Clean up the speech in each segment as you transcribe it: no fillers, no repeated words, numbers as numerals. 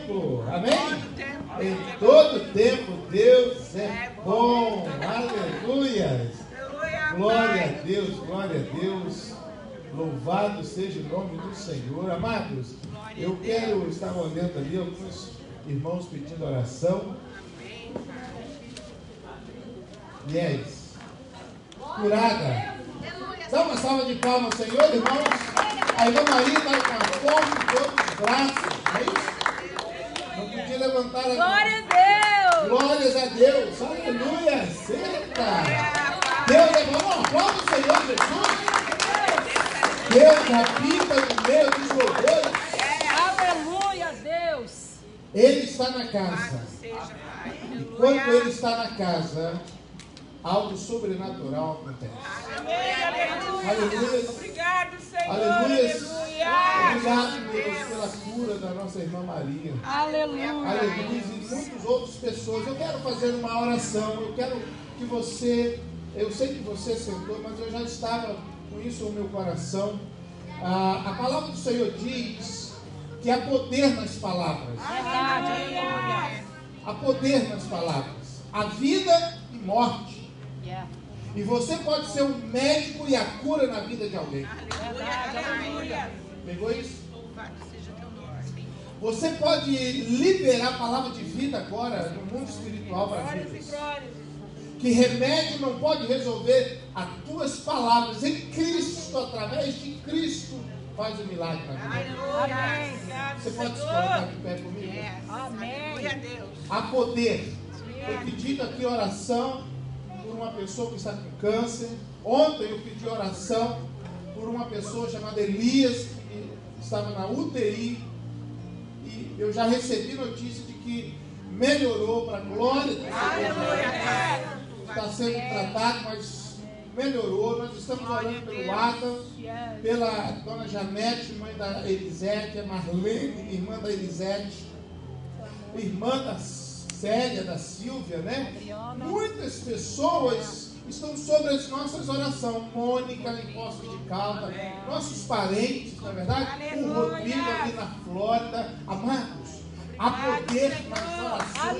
tempo. Amém? Em todo tempo Deus é bom. Aleluia. Glória a Deus, glória a Deus. Louvado seja o nome do Senhor. Amados, eu quero estar olhando ali alguns irmãos pedindo oração. Yes. Curada. Dá uma salva de palmas, Senhor, irmãos. A irmã Maria está com a fome de todos os braços. É isso? Não podia levantar a mão. Glória a Deus. Glórias a Deus. Aleluia. Eita. Deus é bom. Aplauda o Senhor Jesus. Deus habita no meio dos louvores. Aleluia, Deus. Ele está na casa. E quando Ele está na casa, algo sobrenatural acontece. Aleluia. Obrigado, Senhor. Aleluia. Obrigado, Aleluia. Deus, pela cura da nossa irmã Maria. Aleluia. Aleluia. E muitas outras pessoas. Eu quero fazer uma oração. Eu quero que você... Eu sei que você sentou, mas eu já estava com isso no meu coração. A palavra do Senhor diz que há poder nas palavras. Verdade, aleluia. Há poder nas palavras. Há vida e morte. Yeah. E você pode ser um médico e a cura na vida de alguém. Verdade, aleluia. Pegou isso? Louvado seja teu nome. Você pode liberar a palavra de vida agora no mundo espiritual para Glórias e vidas. glórias. Que remédio não pode resolver as tuas palavras. Em Cristo, através de Cristo, faz o milagre na vida. Aleluia. Você pode se Senhor. colocar de pé comigo? Amém. Glória a Deus. Há poder. Eu pedi aqui oração por uma pessoa que está com câncer. Ontem eu pedi oração por uma pessoa chamada Elias, que estava na UTI. E eu já recebi notícia de que melhorou para a glória do Senhor. Aleluia. Está sendo tratado, mas melhorou. Nós estamos orando pelo Adam, pela dona Janete, mãe da Elisete, a Marlene, irmã da Elisete, irmã da Célia, da Silvia, né? Muitas pessoas estão sobre as nossas orações. Mônica, em Poços de Caldas, nossos parentes, na verdade, o Rodrigo aqui na Flórida. Amados, há poder nas orações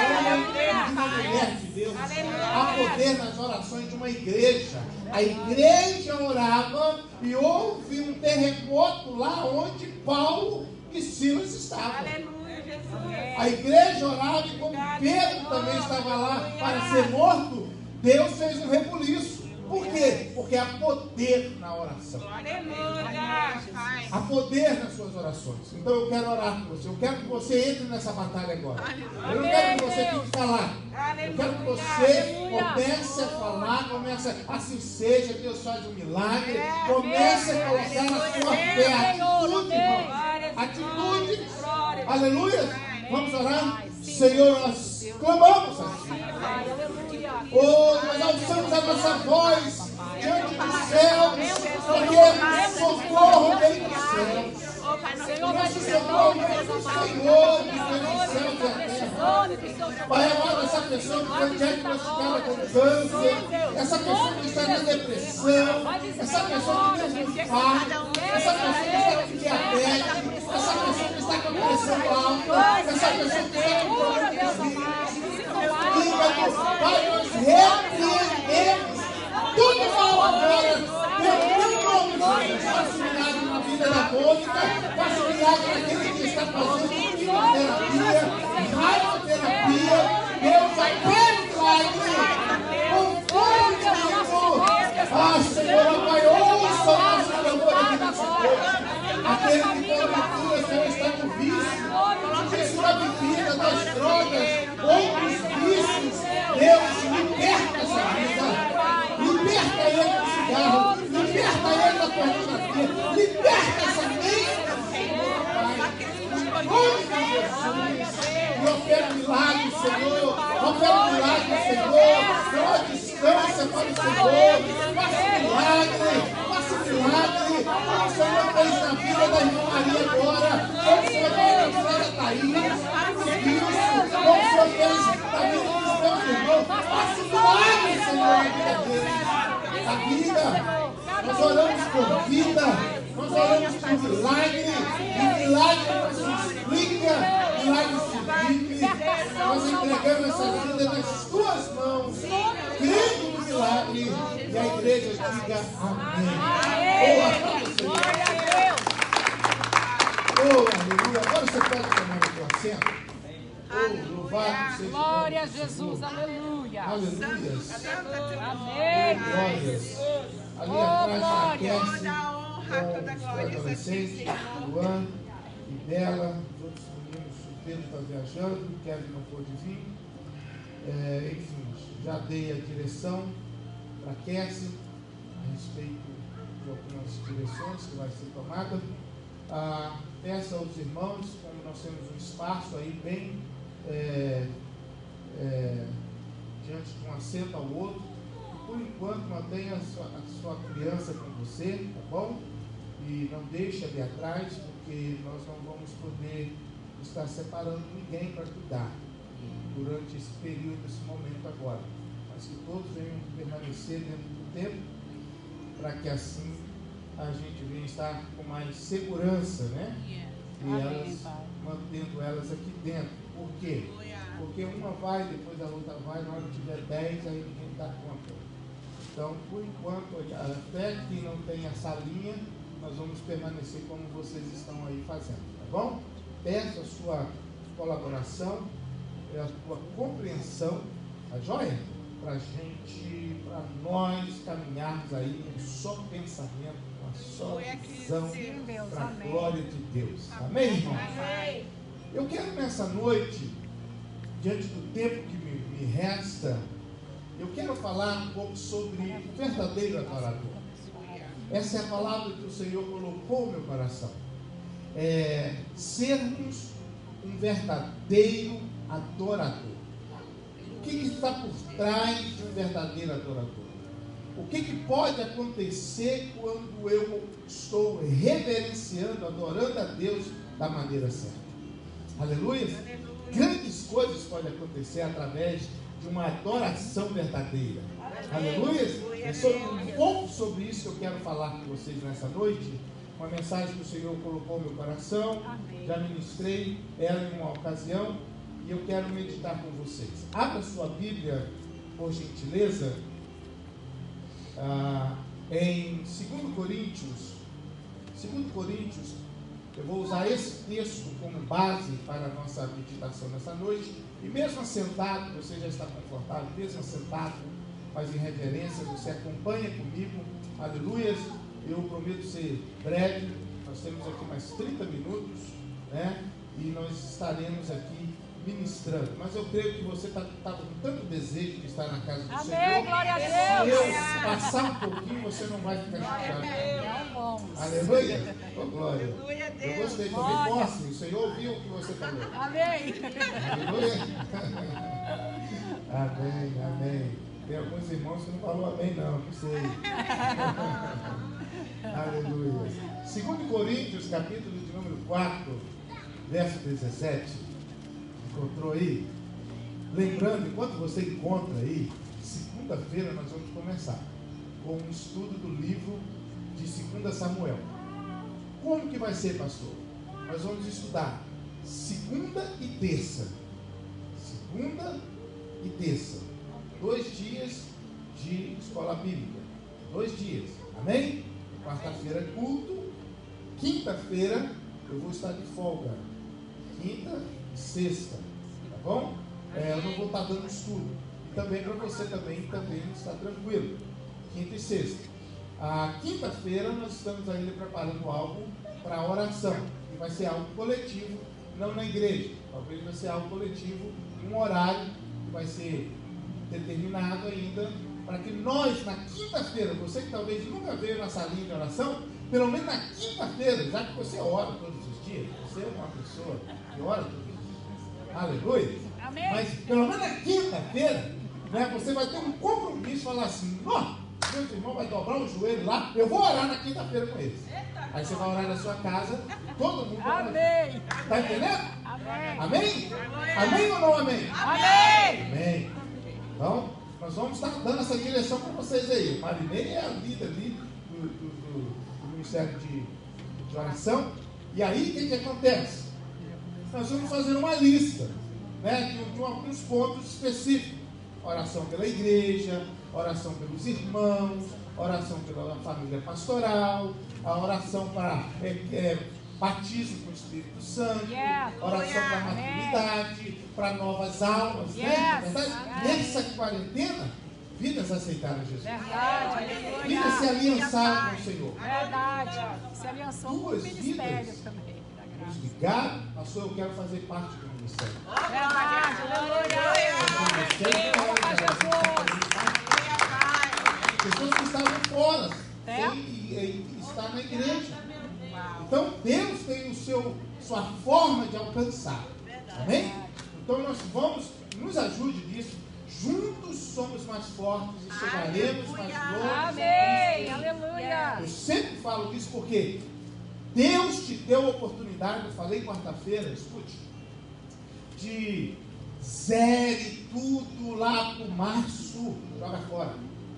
de uma mulher de Deus. Há poder nas orações de uma igreja. A igreja orava e houve um terremoto lá onde Paulo e Silas estavam. Aleluia, Jesus. A igreja orava e como Pedro também estava lá para ser morto, Deus fez um rebuliço. Por quê? Porque há poder na oração. Aleluia. Há poder nas suas orações. Então eu quero orar por você. Eu quero que você entre nessa batalha agora. Eu não quero que você fique calado. Eu quero que você comece a falar, comece a, assim seja, Deus faz um milagre. Comece a colocar na sua fé atitude, irmão. Atitude. Aleluia. Vamos orar? Senhor, nós clamamos a Ti. Oh, nós alçamos a nossa voz diante dos céus, porque socorro vem dos céus. Nosso socorro vem do Senhor, que fez os céus e a terra. Pai amado, essa pessoa que foi diagnosticada com câncer, essa pessoa que está na depressão, essa pessoa que teve um infarto, essa pessoa que está com diabetes, essa pessoa que está com pressão alta, essa pessoa que está com problema de fígado, Pai, nós repreendemos tudo mal agora, pelo teu nome, Jesus. Faça um milagre na vida da Mônica, faça um milagre naquele que está fazendo quimioterapia, radioterapia. Deus, aquele milagre, com fogo de Senhor. Ah, Senhor, Pai, ouça o nosso clamor aqui nesse povo. Aquele que porventura, Senhor, está com vício da bebida, das drogas, outros vícios. Deus, liberta essa vida. Liberta ele do cigarro. Liberta ele da pornografia. Liberta essa mente, Senhor, Pai. Em nome de Jesus. Eu quero milagre, Senhor. Eu quero milagre, Senhor. Dá distância para o Senhor. Faça milagre. Faça milagre. Como o Senhor fez na vida da irmã Maria agora. Como o Senhor fez na vida da Thaís. Como o Senhor fez na vida dos meus irmãos. Faça milagre, Senhor, na vida deles. A vida. Nós oramos por vida. Nós oramos por milagre. E milagre não se explica. Milagre entregando essa vida nas tuas mãos, crendo no milagre, e a igreja diga amém. Glória a Deus. Oh, aleluia. Agora você pode tomar o teu assento. Oh, louvado seja o nome Glória a do Jesus, Senhor. aleluia. Aleluias. Amém. Glórias. Ali Oh, atrás está a glória. Cassie, Toda a honra, toda a com os glória, adolescentes, Luan e Bela, os outros meninos, o Pedro está viajando, o Kevin não pôde vir. Enfim, já dei a direção para a Cassie a respeito de algumas direções que vai ser tomada. Peço aos irmãos, como nós temos um espaço aí bem diante de um assento ao outro, por enquanto mantenha a sua criança com você, tá bom? E não deixe ali atrás, porque nós não vamos poder estar separando ninguém para cuidar durante esse período, esse momento agora. Mas que todos venham permanecer dentro do tempo, para que assim a gente venha estar com mais segurança, né? E Amém, Pai. mantendo elas aqui dentro. Por quê? Porque uma vai, depois a outra vai, na hora que tiver 10, aí ninguém dá conta. Então, por enquanto, até que não tenha salinha, nós vamos permanecer como vocês estão aí fazendo, tá bom? Peço a sua colaboração, a sua compreensão, tá joia? Para nós caminharmos aí um só pensamento, uma só visão, para a glória de Deus. Amém, irmão? Eu quero nessa noite, diante do tempo que me resta, eu quero falar um pouco sobre o verdadeiro adorador. Essa é a palavra que o Senhor colocou no meu coração. Sermos um verdadeiro adorador. O que está por trás de um verdadeiro adorador? O que pode acontecer quando eu estou reverenciando, adorando a Deus da maneira certa? Aleluia! Grandes coisas podem acontecer através de uma adoração verdadeira. Aleluia! É um pouco sobre isso que eu quero falar com vocês nessa noite. Uma mensagem que o Senhor colocou no meu coração. Já ministrei ela em uma ocasião e eu quero meditar com vocês. Abra sua Bíblia, por gentileza, em 2 Coríntios. 2 Coríntios, eu vou usar esse texto como base para a nossa meditação nessa noite. E mesmo assentado, você já está confortável, mesmo assentado, mas em reverência, você acompanha comigo. Aleluias! Eu prometo ser breve. Nós temos aqui mais 30 minutos, né? E nós estaremos aqui ministrando. Mas eu creio que você está com tanto desejo de estar na casa do Senhor. Amém, glória a Se Deus. eu passar um pouquinho, você não vai ficar chateado. Não vamos. Aleluia! Oh, glória! Eu gostei também. Posse, o Senhor ouviu o que você falou. Amém. Aleluia! Amém, amém. Tem alguns irmãos que não falou amém, não sei. Aleluia. 2 Coríntios, capítulo de número 4, verso 17. Encontrou aí? Lembrando, enquanto você encontra aí, segunda-feira nós vamos começar com um estudo do livro de 2 Samuel. Como que vai ser, pastor? Nós vamos estudar segunda e terça. Segunda e terça. 2 dias de escola bíblica. 2 dias. Amém? Quarta-feira é culto. Quinta-feira eu vou estar de folga. Quinta e sexta. Tá bom? Eu não vou estar dando estudo. E também para você também está tranquilo. Quinta e sexta. A quinta-feira nós estamos ainda preparando algo para a oração. E vai ser algo coletivo, não na igreja. Talvez vai ser algo coletivo em um horário que vai ser determinado ainda, para que nós, na quinta-feira, você que talvez nunca veio na salinha de oração, pelo menos na quinta-feira, já que você ora todos os dias, você é uma pessoa que ora todos os dias, aleluia, Amém. mas pelo menos na quinta-feira, né, você vai ter um compromisso, falar assim, ó, meus irmãos vai dobrar o joelho lá, eu vou orar na quinta-feira com eles. Aí você vai orar na sua casa, todo mundo vai orar. Amém. Está entendendo? Amém. Amém? Amém ou não amém? Amém. Amém. Então, nós vamos estar dando essa direção para vocês aí. Marinei é a líder ali do Ministério de Oração. E aí, o que acontece? Nós vamos fazer uma lista. né, de alguns pontos específicos. Oração pela igreja, oração pelos irmãos, oração pela família pastoral, a oração para batismo com o Espírito Santo, oração para maturidade, para novas almas. Né? Nessa quarentena, vidas aceitaram Jesus. Verdade. Vidas se aliançaram com o Senhor. Verdade. Se aliançou com o Duas ministério vidas também. Da nos graça. ligaram, pastor, eu quero fazer parte do ministério. Verdade. Aleluia. Pessoas que estavam fora, sem estar na igreja. Então Deus tem sua forma de alcançar. Amém? Então nós vamos, nos ajude nisso. Juntos somos mais fortes e chegaremos mais longe. Amém. Aleluia. Eu sempre falo isso porque Deus te deu a oportunidade, eu falei quarta-feira, escute, de zere tudo lá para o março, joga fora.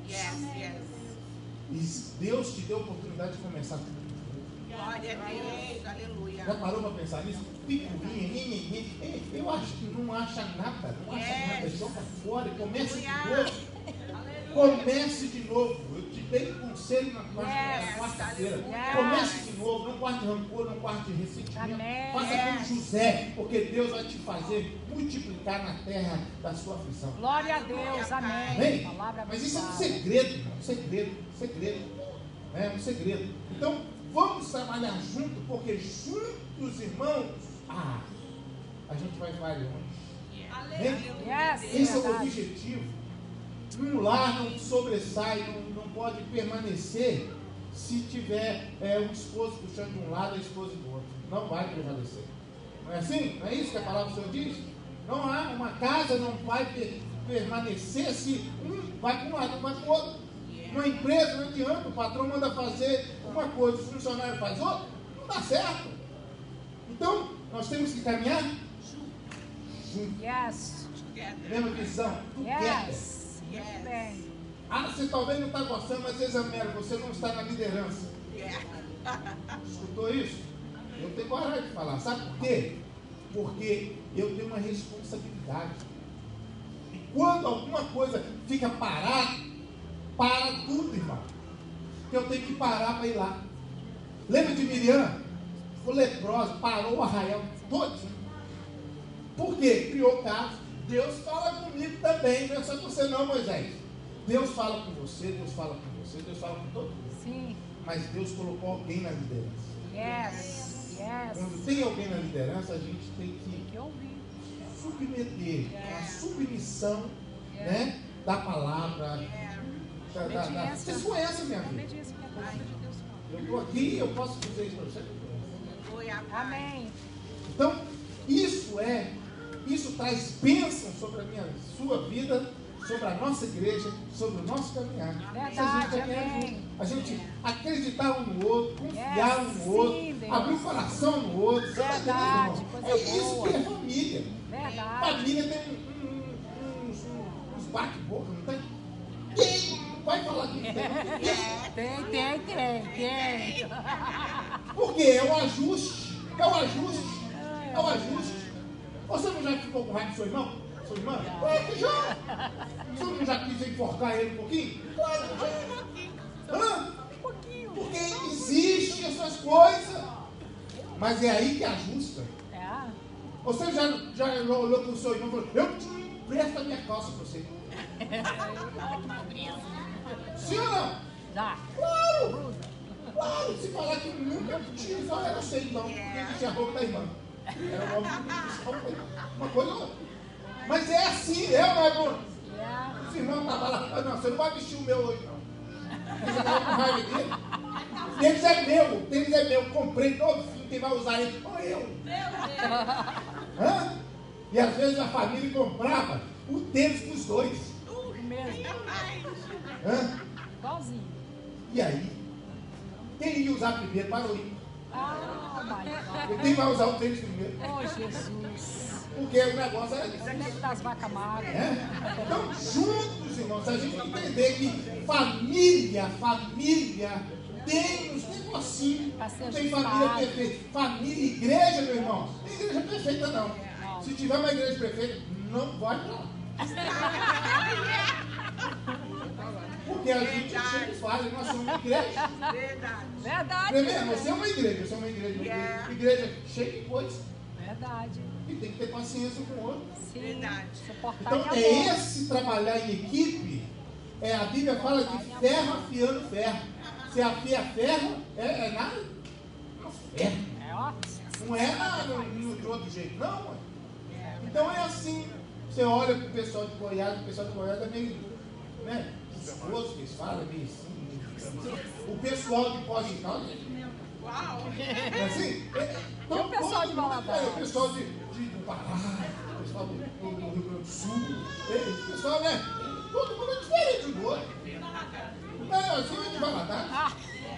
E Deus te deu a oportunidade de começar tudo. Glória a Deus, aleluia. Já parou para pensar nisso? Picuinha, eu acho que não acha nada, joga fora e comece de novo. Comece de novo. Eu te dei conselho na quarta-feira. Comece de novo. Não guarde rancor, não guarde ressentimento. Amém. Faça como José, porque Deus vai te fazer multiplicar na terra da sua aflição. Glória a Deus. Amém. Amém? Palavra Mas isso é um abençoada. segredo, irmão. Segredo. É um segredo. Então, vamos trabalhar junto, porque juntos, irmãos, a gente vai longe. Amém? Esse é o verdade. objetivo. Um lar não sobressai, não pode permanecer se tiver um esposo puxando de um lado e a esposa do outro. Não vai prevalecer. Não é assim? Não é isso que a palavra do Senhor diz? Não há uma casa, não vai permanecer se um vai para um lado, um vai para o outro. Uma empresa, não adianta, o patrão manda fazer uma coisa, o funcionário faz outra, não dá certo. Então, nós temos que caminhar juntos. Yes. Mesma visão, together. Yes. Muito bem. Você talvez não está gostando, mas examina, você não está na liderança. Escutou isso? Eu tenho coragem de falar. Sabe por quê? Porque eu tenho uma responsabilidade. E quando alguma coisa fica parada, para tudo, irmão. Que eu tenho que parar para ir lá. Lembra de Miriam? O leproso parou o arraial todinho. Por quê? Criou caso. Deus fala comigo também, não é só você não, Moisés. Deus fala com você, Deus fala com você, Deus fala com todo mundo. Sim. Mas Deus colocou alguém na liderança. Yes. Quando tem alguém na liderança, a gente tem que ouvir. submeter a submissão, né, da palavra. Vocês conhecem minha vida. Eu estou aqui, eu posso dizer isso para você. Amém. Então, isso traz bênção sobre a sua vida, sobre a nossa igreja, sobre o nosso caminhar. Verdade, amém. A gente acreditar um no outro, confiar um no outro, Deus. abrir o coração no outro. Verdade, coisa isso boa. que é família. Verdade. Família tem uns bate-boca, não tem? Tem. Vai falar que não tem. Tem. Porque é o ajuste. Você não já ficou com raiva do seu irmão? Sua irmã? Claro que já. Você não já quis enforcar ele um pouquinho? Claro que já. Porque existe essas coisas. Mas é aí que ajusta. Você já olhou para o seu irmão e falou: eu te empresto a minha calça para você. Sim ou não? Já. Claro! Se falar que nunca tive, só era sei então, porque ele tinha roupa da irmã. Era uma coisa ou outra. Mas é assim, não é, Bruno? Os irmãos estavam lá, não, você não vai vestir o meu hoje, não. Você estava com raiva dele. Tênis é meu, comprei novinho, quem vai usar ele? Só eu. E às vezes a família comprava o tênis para os dois. Mesmo. Igualzinho. E aí? Quem ia usar primeiro? Parou aí. My E quem vai usar o tênis primeiro? God. Oh, Jesus. Porque o negócio era Você deve das vacas magras. Então, juntos, irmãos, a gente entender que família tem uns negocinhos. Tem família perfeita. Família, igreja, meu irmão. Não tem igreja perfeita, não. Se tiver uma igreja perfeita, não vai para lá. Porque a gente sempre fala, nós somos uma igreja. Verdade. Primeiro, você é uma igreja, eu sou uma igreja. Igreja cheia de coisas. Verdade. E tem que ter paciência com o outro. Sim. Verdade. Suportar Então, em é amor. esse trabalhar em equipe. A Bíblia fala de ferro afiando ferro. Se afia ferro, é nada. Ferro. É, ó. Não é de outro jeito, não. Ué. Então é assim. Você olha para o pessoal de Goiás, o pessoal de Goiás é meio, né? Os que eles falam, é meio assim. O pessoal de Pós de Caldas Uau. é assim. E o pessoal de Valadares? O pessoal do Pará, o pessoal do Rio Grande do Sul. O pessoal, né? Todo mundo é diferente do outro. Não, assim é de Valadares.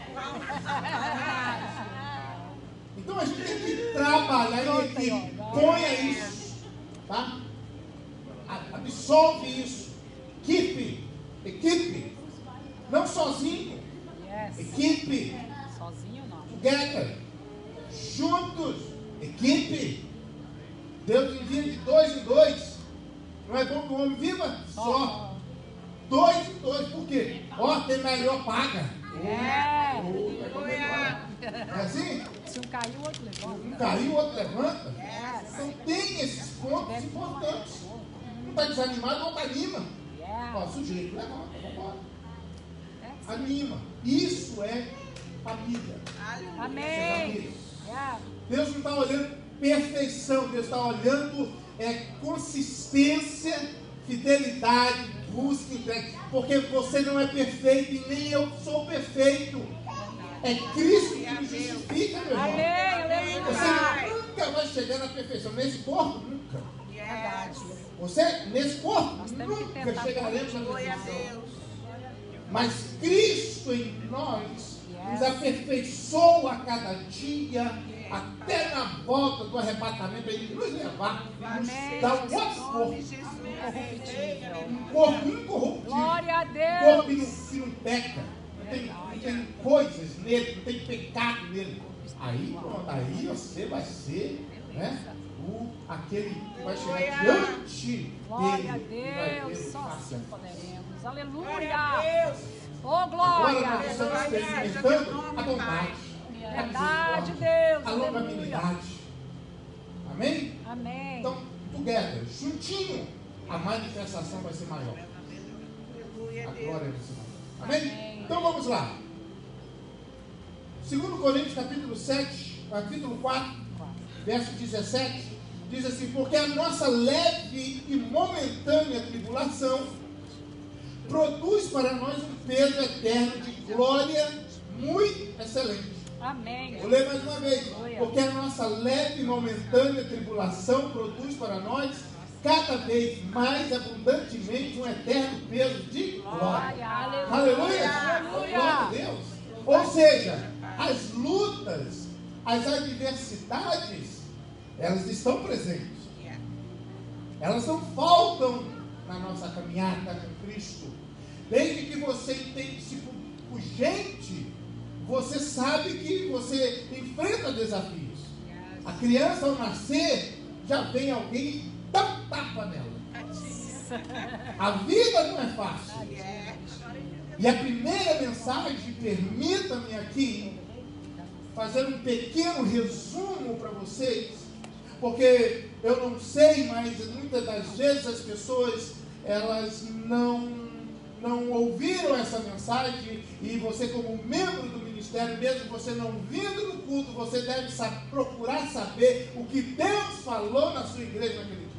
Então a gente tem que trabalhar em equipe. Ponha isso. Tá? Absolve isso. Equipe. Não sozinho. Yes. Equipe. Sozinho não. Together. Juntos. Equipe. Deus envia de 2 em 2. Não é bom que o homem viva só. 2 em 2. Por quê? Ó, tem melhor paga. É. É assim? Se um cair, o outro levanta. Um caiu, o outro levanta. Yes. Então tem esses pontos importantes. Um está desanimado, o outro anima. Ó, Yes. sujeito, levanta, vamos embora. Yes. Anima. Isso é família. Amém. Yeah. Deus não está olhando perfeição, Deus está olhando consistência, fidelidade, busca, entrega. Porque você não é perfeito e nem eu sou perfeito. É Cristo que nos justifica, meu irmão. Amém. Você Aleluia. nunca vai chegar na perfeição. Nesse corpo, nunca. Verdade. Você, nesse corpo, Nós temos que nunca tentar chegaremos na Glória a perfeição. Deus. Mas Cristo em nós nos aperfeiçoa a cada dia, até na volta do arrebatamento, para Ele nos levar, nos dar um outro corpo, um corpo incorruptível, Glória a um corpo Deus. que não peca, não tem coisas nele, não tem pecado nele. Aí, pronto, aí você vai ser, né, aquele que vai chegar diante Glória a dele e vai ver Deus. o Só face a assim face. poderemos. Glória a Aleluia. Deus. Oh, Agora glória. nós estamos experimentando a bondade, Verdade, Deus. a Aleluia. longanimidade. Amém? Amém. Então, together, juntinho, a manifestação vai ser maior. Aleluia A a Deus. glória vai ser maior. Amém? Amém. Então vamos lá. 2 Coríntios capítulo 7, capítulo 4, verso 17, diz assim: porque a nossa leve e momentânea tribulação produz para nós um peso eterno de glória muito excelente. Amém. Vou ler mais uma vez. Aleluia. Porque a nossa leve e momentânea tribulação produz para nós cada vez mais abundantemente um eterno peso de glória. Glória. Aleluia. Aleluia! Aleluia. Glória a Deus! Ou seja, as lutas, as adversidades, elas estão presentes. Elas não faltam na nossa caminhada com Cristo. Desde que você entende-se por gente, você sabe que você enfrenta desafios. A criança, ao nascer, já vem alguém e dá um tapa nela. A vida não é fácil. E a primeira mensagem, permita-me aqui fazer um pequeno resumo para vocês, porque eu não sei, mas muitas das vezes as pessoas elas não ouviram essa mensagem, e você, como membro do ministério, mesmo você não vindo no culto, você deve procurar saber o que Deus falou na sua igreja naquele dia.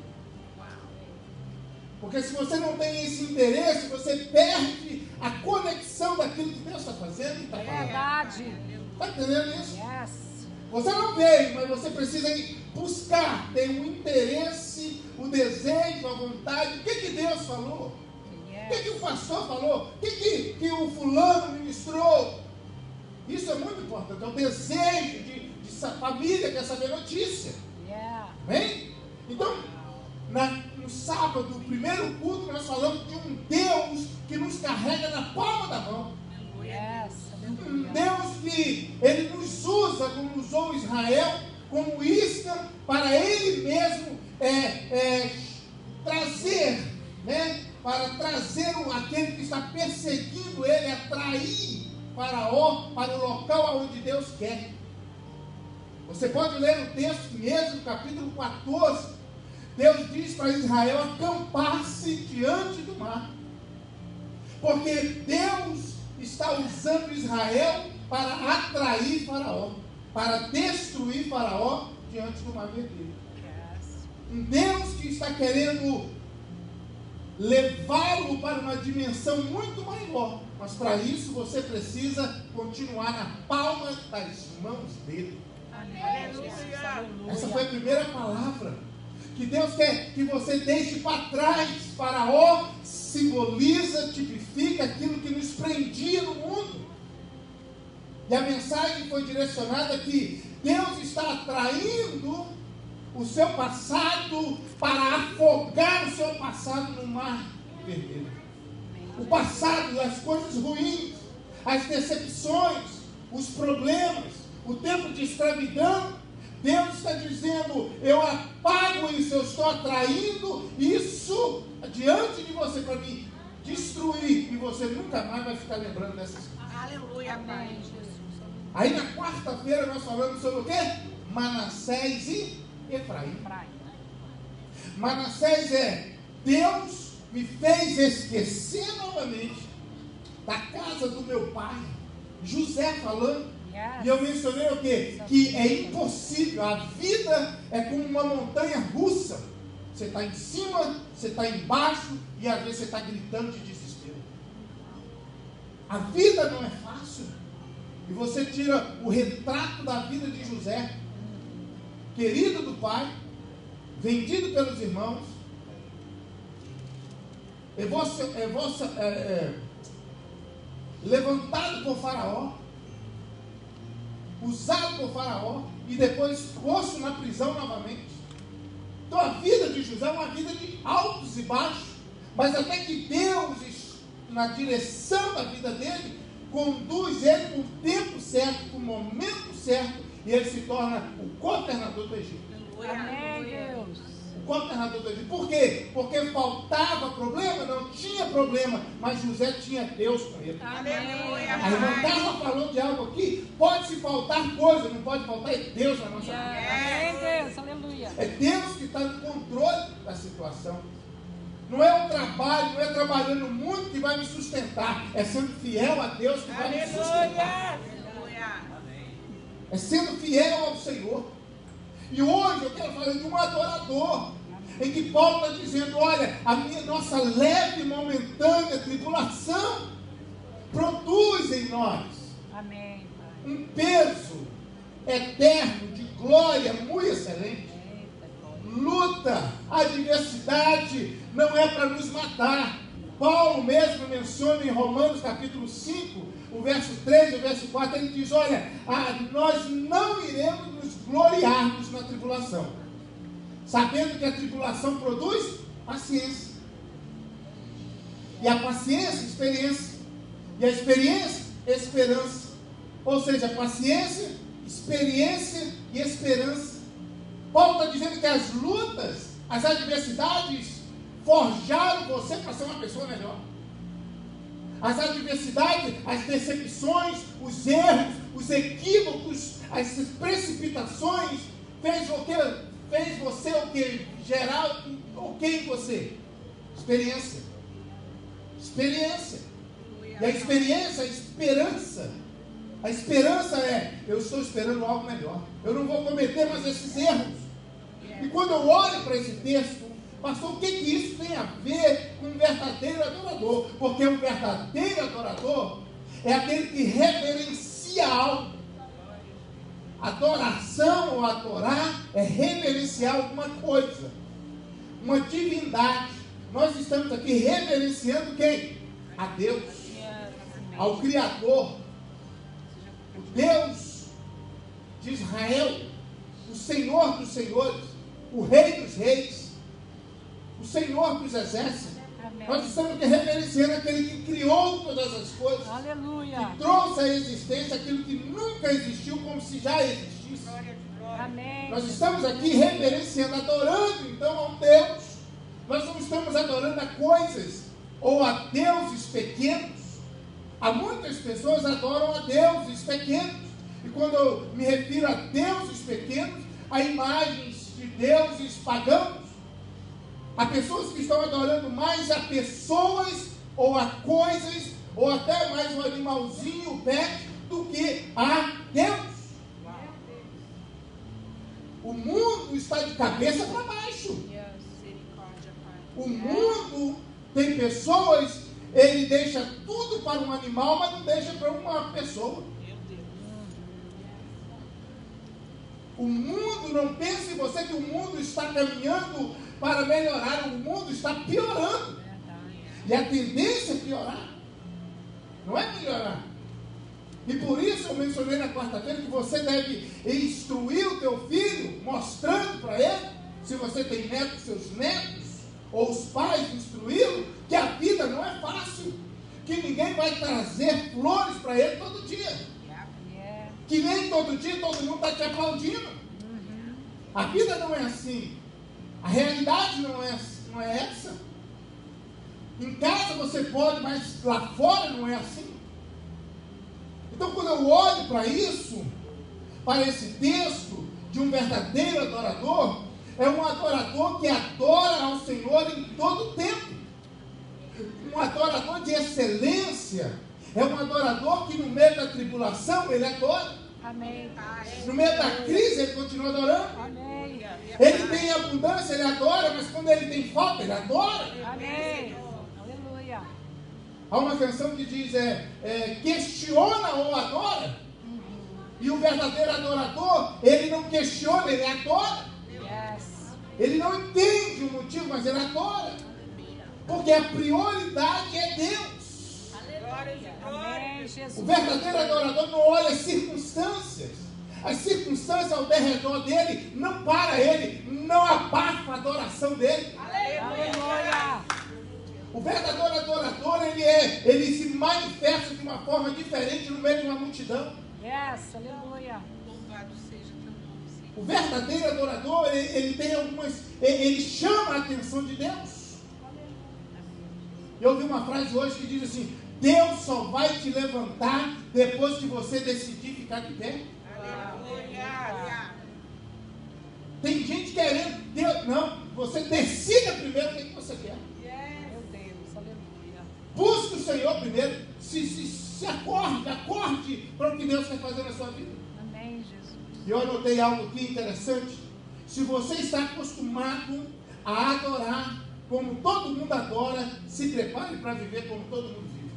Porque se você não tem esse interesse, você perde a conexão daquilo que Deus está fazendo e está falando. Verdade. Está entendendo isso? Yes. Você não veio, mas você precisa buscar, ter o interesse, o desejo, a vontade. O que Deus falou? O que o pastor falou? O que o fulano ministrou? Isso é muito importante. É o desejo de família quer saber notícia. Yeah. Amém? Então, no sábado, o primeiro culto, nós falamos de um Deus que nos carrega na palma da mão. Yes. Um Deus que Ele nos usa, como usou Israel, como isca para Ele mesmo trazer, né? Para trazer aquele que está perseguindo ele, atrair Faraó para o local onde Deus quer. Você pode ler o texto mesmo, capítulo 14. Deus diz para Israel acampar-se diante do mar. Porque Deus está usando Israel para atrair Faraó, para destruir Faraó diante do mar vermelho. Um Deus que está querendo levá-lo para uma dimensão muito maior. Mas para isso você precisa continuar na palma das mãos dele. Aleluia. Essa foi a primeira palavra. Que Deus quer que você deixe para trás. Faraó simboliza, tipifica aquilo que nos prendia no mundo. E a mensagem foi direcionada que Deus está atraindo o seu passado para afogar o seu passado no mar vermelho. O passado, as coisas ruins, as decepções, os problemas, o tempo de escravidão. Deus está dizendo, eu apago isso, eu estou atraindo isso diante de você para me destruir. E você nunca mais vai ficar lembrando dessas coisas. Aleluia, Pai. Aí na quarta-feira nós falamos sobre o quê? Manassés e Efraim. Manassés Deus me fez esquecer novamente da casa do meu pai. José falando. E eu mencionei o quê? Que é impossível. A vida é como uma montanha russa. Você está em cima, você está embaixo e às vezes você está gritando de desespero. A vida não é fácil. E você tira o retrato da vida de José, querido do pai, vendido pelos irmãos, levantado por Faraó, usado por Faraó e depois posto na prisão novamente. Então a vida de José é uma vida de altos e baixos, mas até que Deus, na direção da vida dele, conduz ele para o tempo certo, para o momento certo, e ele se torna o governador do Egito. Amém, Deus. O governador do Egito. Por quê? Porque faltava problema? Não tinha problema, mas José tinha Deus com ele. Aleluia, A irmã Carla falou de algo aqui. Pode se faltar coisa, não pode faltar é Deus na nossa vida. Amém, Deus. Aleluia. É Deus que está no controle da situação. Não é o trabalho, não é trabalhando muito que vai me sustentar. É sendo fiel a Deus que vai me sustentar. É sendo fiel ao Senhor. E hoje eu quero falar de um adorador, em que Paulo está dizendo, olha, nossa leve e momentânea tribulação produz em nós um peso eterno de glória muito excelente. Luta, adversidade não é para nos matar. Paulo mesmo menciona em Romanos capítulo 5, o verso 3 e o verso 4, ele diz, olha, nós não iremos nos gloriarmos na tribulação, sabendo que a tribulação produz paciência, e a paciência, experiência, e a experiência, esperança. Ou seja, paciência, experiência e esperança. Paulo está dizendo que as lutas, as adversidades forjaram você para ser uma pessoa melhor. As adversidades, as decepções, os erros, os equívocos, as precipitações fez você o que? Gerar o que em você? Experiência. Experiência. E a experiência, a esperança. A esperança eu estou esperando algo melhor. Eu não vou cometer mais esses erros. E quando eu olho para esse texto, pastor, o que isso tem a ver com um verdadeiro adorador? Porque um verdadeiro adorador é aquele que reverencia algo. Adoração ou adorar é reverenciar alguma coisa, uma divindade. Nós estamos aqui reverenciando quem? A Deus, ao Criador, o Deus de Israel, o Senhor dos senhores, o Rei dos reis, o Senhor dos exércitos. Amém. Nós estamos aqui reverenciando aquele que criou todas as coisas. Aleluia. Que trouxe à existência aquilo que nunca existiu, como se já existisse. Amém. Nós estamos aqui reverenciando, adorando então a um Deus. Nós não estamos adorando a coisas ou a deuses pequenos. Há muitas pessoas que adoram a deuses pequenos. E quando eu me refiro a deuses pequenos, a imagens de deuses pagãos. Há pessoas que estão adorando mais a pessoas ou a coisas, ou até mais um animalzinho, o pet, do que a Deus. O mundo está de cabeça para baixo. O mundo tem pessoas, ele deixa tudo para um animal, mas não deixa para uma pessoa. O mundo, não pense em você que o mundo está caminhando para melhorar, o mundo está piorando. E a tendência é piorar, não é melhorar. E por isso eu mencionei na quarta-feira que você deve instruir o teu filho, mostrando para ele, se você tem netos, seus netos, ou os pais instruí-lo, que a vida não é fácil, que ninguém vai trazer flores para ele todo dia, que nem todo dia todo mundo está te aplaudindo. A vida não é assim, a realidade não é essa. Em casa você pode, mas lá fora não é assim. Então, quando eu olho para isso, para esse texto de um verdadeiro adorador, é um adorador que adora ao Senhor em todo o tempo. Um adorador de excelência. É um adorador que no meio da tribulação ele adora. Amém. No meio da crise ele continua adorando. Amém. Ele tem abundância, ele adora, mas quando ele tem falta, ele adora. Amém. Aleluia. Há uma canção que diz, questiona ou adora. E o verdadeiro adorador, ele não questiona, ele adora. Yes. Ele não entende o motivo, mas ele adora. Porque a prioridade é Deus. Amém, Jesus. O verdadeiro adorador não olha as circunstâncias. As circunstâncias ao redor dele não para ele, não abafa a adoração dele. Aleluia. O verdadeiro adorador, ele se manifesta de uma forma diferente no meio de uma multidão. Yes, aleluia. O verdadeiro adorador, ele tem ele chama a atenção de Deus. Eu ouvi uma frase hoje que diz assim: Deus só vai te levantar depois que você decidir ficar de pé. Tem gente querendo, Deus, não, você decida primeiro o que você quer. Meu Deus, aleluia. Busque o Senhor primeiro, se acorde para o que Deus quer fazer na sua vida. Amém, Jesus. E eu anotei algo aqui interessante. Se você está acostumado a adorar como todo mundo adora, se prepare para viver como todo mundo vive.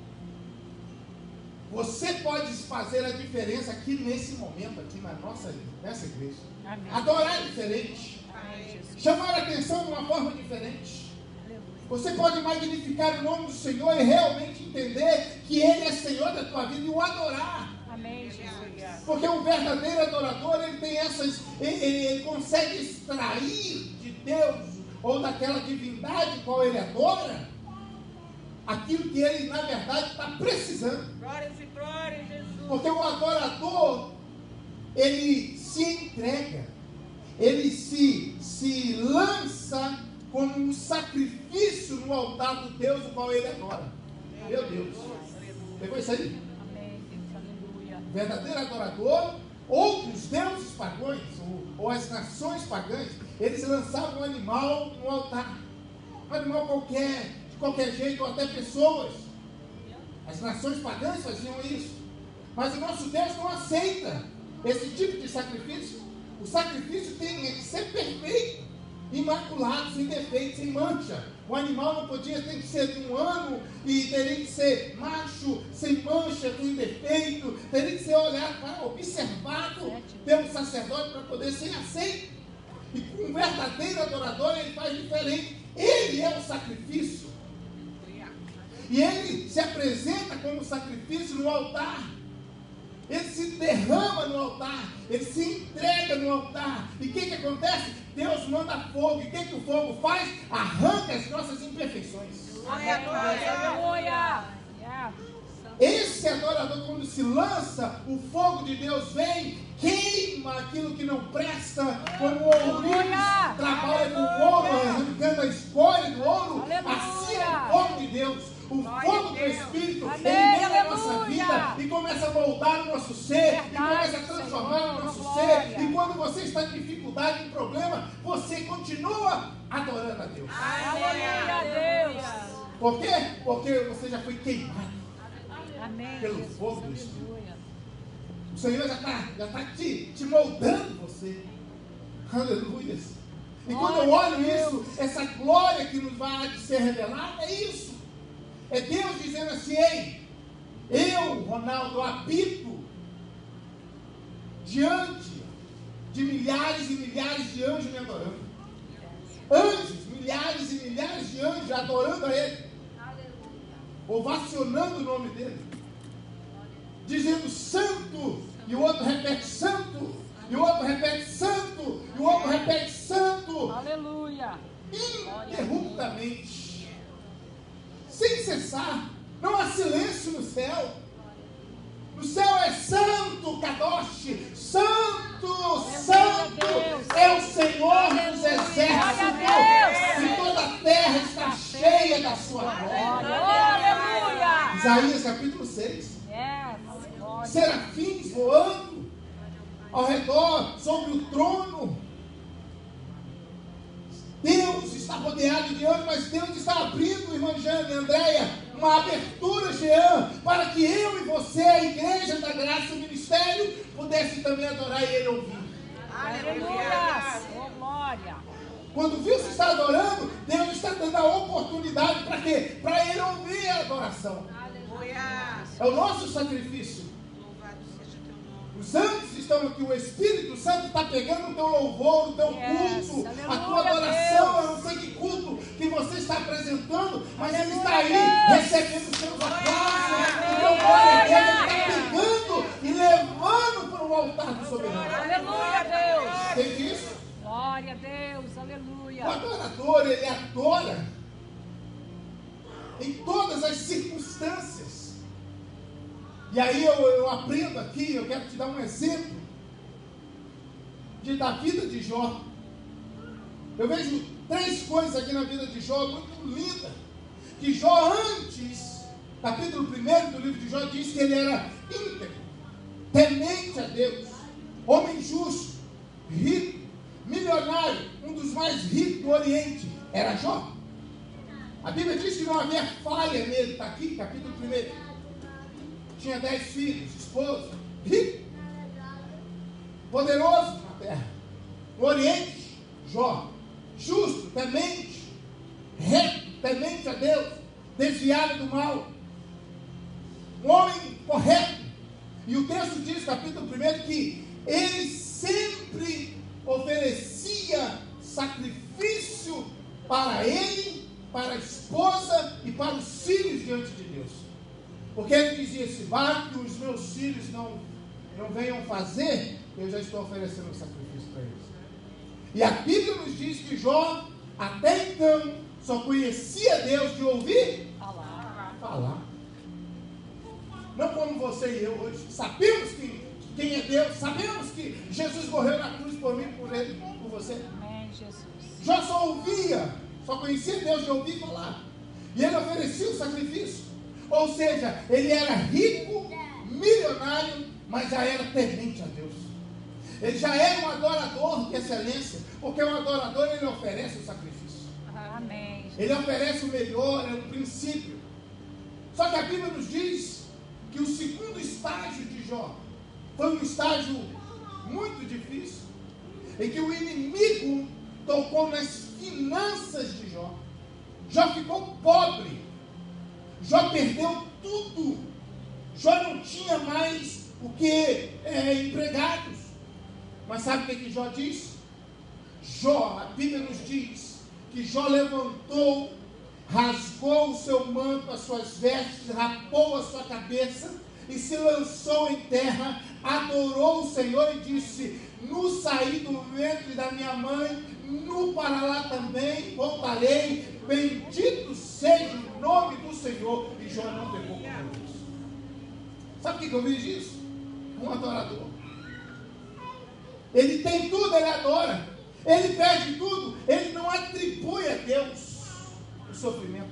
Você pode fazer a diferença aqui nesse momento, aqui nessa igreja. Amém. Adorar é diferente. Amém, Jesus. Chamar a atenção de uma forma diferente. Aleluia. Você pode magnificar o nome do Senhor e realmente entender que Ele é Senhor da tua vida e o adorar. Amém, Jesus. Porque um verdadeiro adorador, ele tem ele consegue extrair de Deus ou daquela divindade qual ele adora, aquilo que ele na verdade está precisando. Glórias e glórias, Jesus. Porque o adorador, ele se entrega, ele se lança como um sacrifício no altar do Deus o qual ele adora. Meu Deus, pegou isso aí? Amém, Deus, aleluia. O verdadeiro adorador, outros deuses pagãos, ou as nações pagãs, eles lançavam um animal no altar. Um animal qualquer, de qualquer jeito, ou até pessoas. As nações pagãs faziam isso. Mas o nosso Deus não aceita esse tipo de sacrifício. O sacrifício tem que ser perfeito, imaculado, sem defeito, sem mancha. O animal não podia, tem que ser de um ano e teria que ser macho, sem mancha, sem defeito. Teria que ser olhado, observado pelo sacerdote para poder ser aceito. E com um verdadeiro adorador ele faz diferente. Ele é o sacrifício. E ele se apresenta como sacrifício no altar. Ele se derrama no altar. Ele se entrega no altar. E o que acontece? Deus manda fogo. E o que o fogo faz? Arranca as nossas imperfeições. Amém, Deus, aleluia. Esse adorador, quando se lança, o fogo de Deus vem, queima aquilo que não presta, como o ourives trabalha com ouro, arrancando a escória do ouro. Assim é o fogo de Deus. O fogo do Espírito, ele vem na nossa vida e começa a moldar o nosso ser, e começa a transformar o nosso ser. E quando você está em dificuldade, em problema, você continua adorando a Deus. Aleluia a Deus. Por quê? Porque você já foi queimado Amém. pelo fogo do Espírito. Aleluia. O Senhor já está te moldando você. Aleluia. E quando eu olho isso, essa glória que nos vai ser revelada, é isso. É Deus dizendo assim: ei, eu, Ronaldo, habito diante de milhares e milhares de anjos me adorando. Anjos, milhares e milhares de anjos adorando a Ele, ovacionando o nome dEle, dizendo santo, e o outro repete santo, e o outro repete santo, e o outro repete santo, Aleluia. ininterruptamente, sem cessar. Não há silêncio no céu. No céu é santo, Kadosh, santo, santo é o Senhor dos exércitos, e toda a terra está cheia da sua glória. Aleluia. Isaías capítulo 6. Serafins voando ao redor, sobre o trono. Deus está rodeado de anjos, mas Deus está abrindo, irmã Jane e Andréia, uma abertura, Jean, para que eu e você, a igreja da graça, o ministério, pudesse também adorar e Ele ouvir. Aleluia. Oh, glória. Quando viu se está adorando, Deus está dando a oportunidade para quê? Para Ele ouvir a adoração. Aleluia. É o nosso sacrifício. Louvado seja teu nome. Os anjos estão aqui, o Espírito Santo está pegando o teu louvor, o teu culto, a tua adoração. Eu não sei que culto que você está apresentando, mas Ele está aí recebendo os seus aplausos. O teu glória está pegando e levando para o altar do soberano. Aleluia, Deus. Entende isso? Glória a Deus. Aleluia. O adorador, ele adora em todas as circunstâncias. E aí eu aprendo aqui, eu quero te dar um exemplo da vida de Jó. Eu vejo 3 coisas aqui na vida de Jó muito lindas. Que Jó antes, capítulo 1 do livro de Jó, diz que ele era íntegro, temente a Deus, homem justo, rico, milionário, um dos mais ricos do Oriente, era Jó. A Bíblia diz que não havia falha nele, está aqui, capítulo 1. Tinha 10 filhos, esposa, rico, poderoso na terra. No Oriente, Jó, justo, temente, reto, temente a Deus, desviado do mal, um homem correto. E o texto diz, capítulo 1, que ele sempre oferecia sacrifício para ele, para a esposa e para os filhos diante de Deus. Porque ele dizia: se vá que os meus filhos não venham fazer, eu já estou oferecendo um sacrifício para eles. E a Bíblia nos diz que Jó, até então, só conhecia Deus de ouvir falar. Não como você e eu hoje. Sabemos quem é Deus, sabemos que Jesus morreu na cruz por mim, por ele, por você. Amém, Jesus. Jó só conhecia Deus de ouvir falar. E ele oferecia o sacrifício. Ou seja, ele era rico, milionário, mas já era temente a Deus. Ele já era um adorador de excelência, porque um adorador, ele oferece o sacrifício. Amém. Ele oferece o melhor, é um princípio. Só que a Bíblia nos diz que o segundo estágio de Jó foi um estágio muito difícil, em que o inimigo tocou nas finanças de Jó. Jó ficou pobre. Jó perdeu tudo. Jó não tinha mais o que empregados. Mas sabe o que Jó diz? A Bíblia nos diz que Jó levantou, rasgou o seu manto, as suas vestes, rapou a sua cabeça e se lançou em terra, adorou o Senhor e disse: no saí do ventre da minha mãe, no para lá também voltarei, bendito seja o nome do Senhor. E Jó não pegou com isso. Sabe o que eu vejo isso? Um adorador. Ele tem tudo, ele adora. Ele pede tudo, ele não atribui a Deus o sofrimento.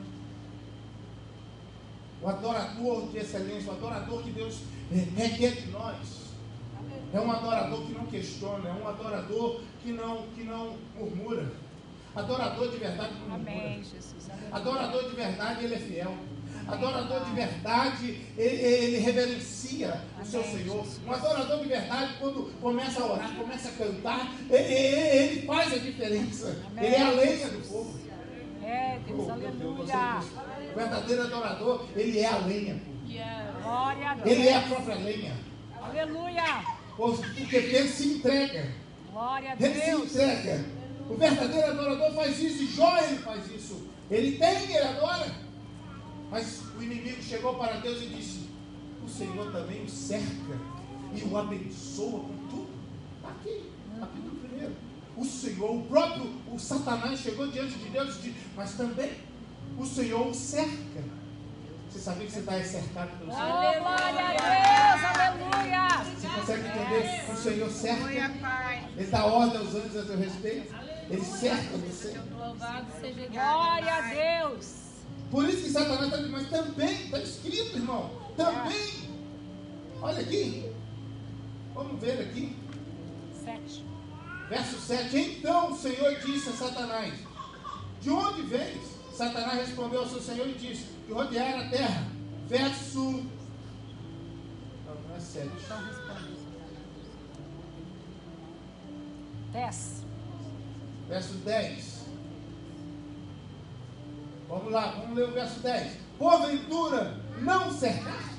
O adorador de excelência, o adorador que Deus requer de nós, é um adorador que não questiona, é um adorador que não murmura. Adorador de verdade não murmura. Amém, Jesus. Adorador de verdade, ele é fiel. Adorador de verdade, ele reverencia o seu Senhor. Um adorador de verdade, quando começa a orar, começa a cantar, ele faz a diferença. Ele é a lenha do povo. É, Deus, aleluia. O verdadeiro adorador, ele é a lenha. Glória a Deus. Ele é a própria lenha. Aleluia. Porque ele se entrega. Glória a Ele se Deus. entrega. O verdadeiro adorador faz isso, e Jó ele faz isso. Ele tem, ele adora. Mas o inimigo chegou para Deus e disse: o Senhor também o cerca e o abençoa com tudo. Aqui, capítulo 1. O Senhor, o Satanás chegou diante de Deus e disse: mas também o Senhor o cerca. Você sabia que você está cercado pelo Senhor? Oh, glória a Deus, aleluia. Você consegue entender que o Senhor cerca? Aleluia, Pai. Ele dá ordem aos anjos a seu respeito. Ele cerca você. Louvado seja Deus. Glória a Deus. Por isso que Satanás está dizendo: mas também, está escrito, irmão, também. Olha aqui, vamos ver aqui, 7. verso 7. Então o Senhor disse a Satanás: de onde vens? Satanás respondeu ao seu Senhor e disse: que rodear a terra. Verso, não é 7. Então responde. 10. Verso 10. Vamos lá, vamos ler o verso 10. Porventura não cercaste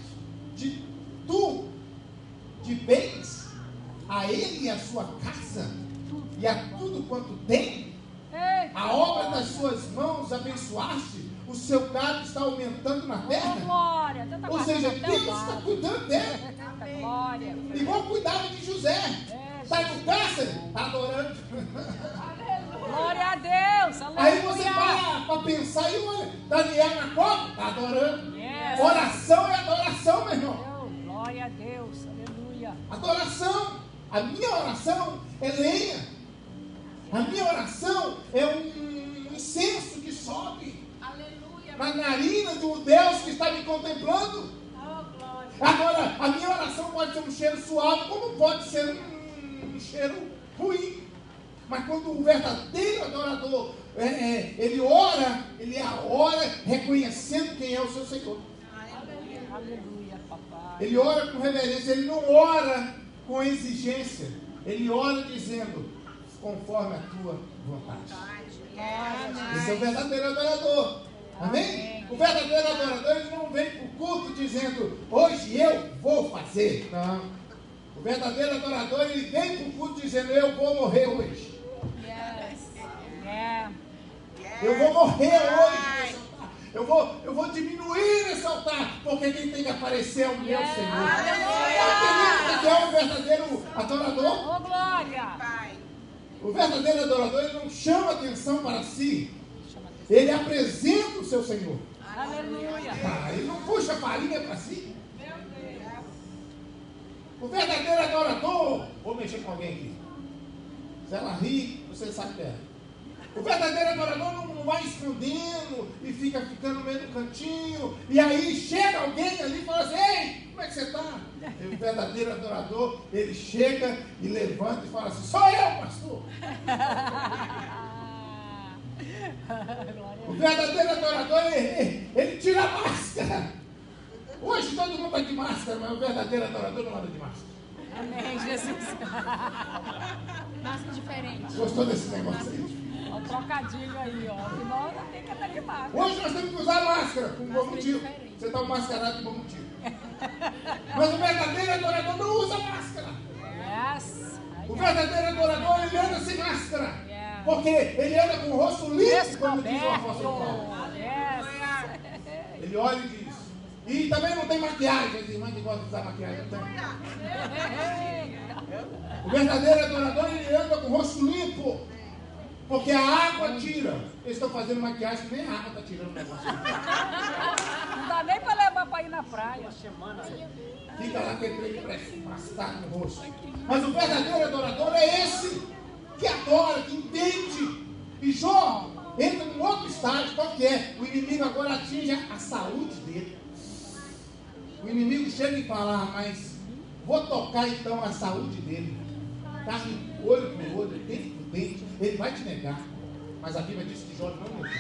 de bens a ele e a sua casa e a tudo quanto tem? A obra das suas mãos abençoaste, o seu gado está aumentando na terra. Glória. Ou seja, Deus está cuidando dele, Glória. igual cuidava de José. Está no cárcere, está adorando. Glória a Deus. Aleluia. Aí você para pensar e olha, Daniel na cova, está adorando. Yes. Oração é adoração, meu irmão. Deus, glória a Deus. Aleluia. Adoração. A minha oração é lenha. A minha oração é um incenso que sobe na narina de um Deus que está me contemplando. Agora, a minha oração pode ser um cheiro suave, como pode ser um cheiro ruim. Mas quando o verdadeiro adorador, ele ora reconhecendo quem é o seu Senhor. Aleluia, papai. Ele ora com reverência, ele não ora com exigência. Ele ora dizendo: conforme a tua vontade. Esse é o verdadeiro adorador. Amém? O verdadeiro adorador, ele não vem para o culto dizendo: hoje eu vou fazer. Não. O verdadeiro adorador, ele vem para o culto dizendo: eu vou morrer hoje. Eu vou morrer hoje. Eu vou diminuir esse altar, porque quem tem que aparecer é o meu Senhor. Sabe quem é o verdadeiro adorador? Oh, glória. Pai. O verdadeiro adorador, ele não chama atenção para si. Ele apresenta o seu Senhor. Aleluia. Ele não puxa a farinha para si. O verdadeiro adorador, vou mexer com alguém aqui. Se ela ri, você sabe que é. O verdadeiro adorador não vai escondendo e fica ficando no meio do cantinho. E aí chega alguém ali e fala assim: ei, como é que você está? O verdadeiro adorador, ele chega e levanta e fala assim: sou eu, pastor. O verdadeiro adorador, ele tira a máscara. Hoje todo mundo está de máscara, mas o verdadeiro adorador não anda de máscara. Amém, Jesus. Máscara diferente. Gostou desse negócio aí? Olha o trocadilho aí, ó. Senão não tem que andar de máscara. Hoje nós temos que usar máscara, por um bom motivo. Você está mascarado por um bom motivo. Mas o verdadeiro adorador não usa máscara. Yes. O verdadeiro adorador, ele anda sem máscara. Porque ele anda com o rosto limpo, como diz o apóstolo Paulo. Yes. Ele olha e diz. E também não tem maquiagem. As irmãs que gostam de usar maquiagem. Não tem. O verdadeiro adorador, ele anda com o rosto limpo. Porque a água tira. Eles estão fazendo maquiagem que nem a água está tirando o negócio. Não dá nem para levar para ir na praia. Fica lá com aquele prestado no rosto. Mas o verdadeiro adorador é esse que adora, que entende. E Jó entra num outro estágio. Qual que é? O inimigo agora atinge a saúde dele. O inimigo chega e fala, mas vou tocar então a saúde dele. Carne, olho por olho, dente por dente. Ele vai te negar. Mas a Bíblia diz que Jó não negou.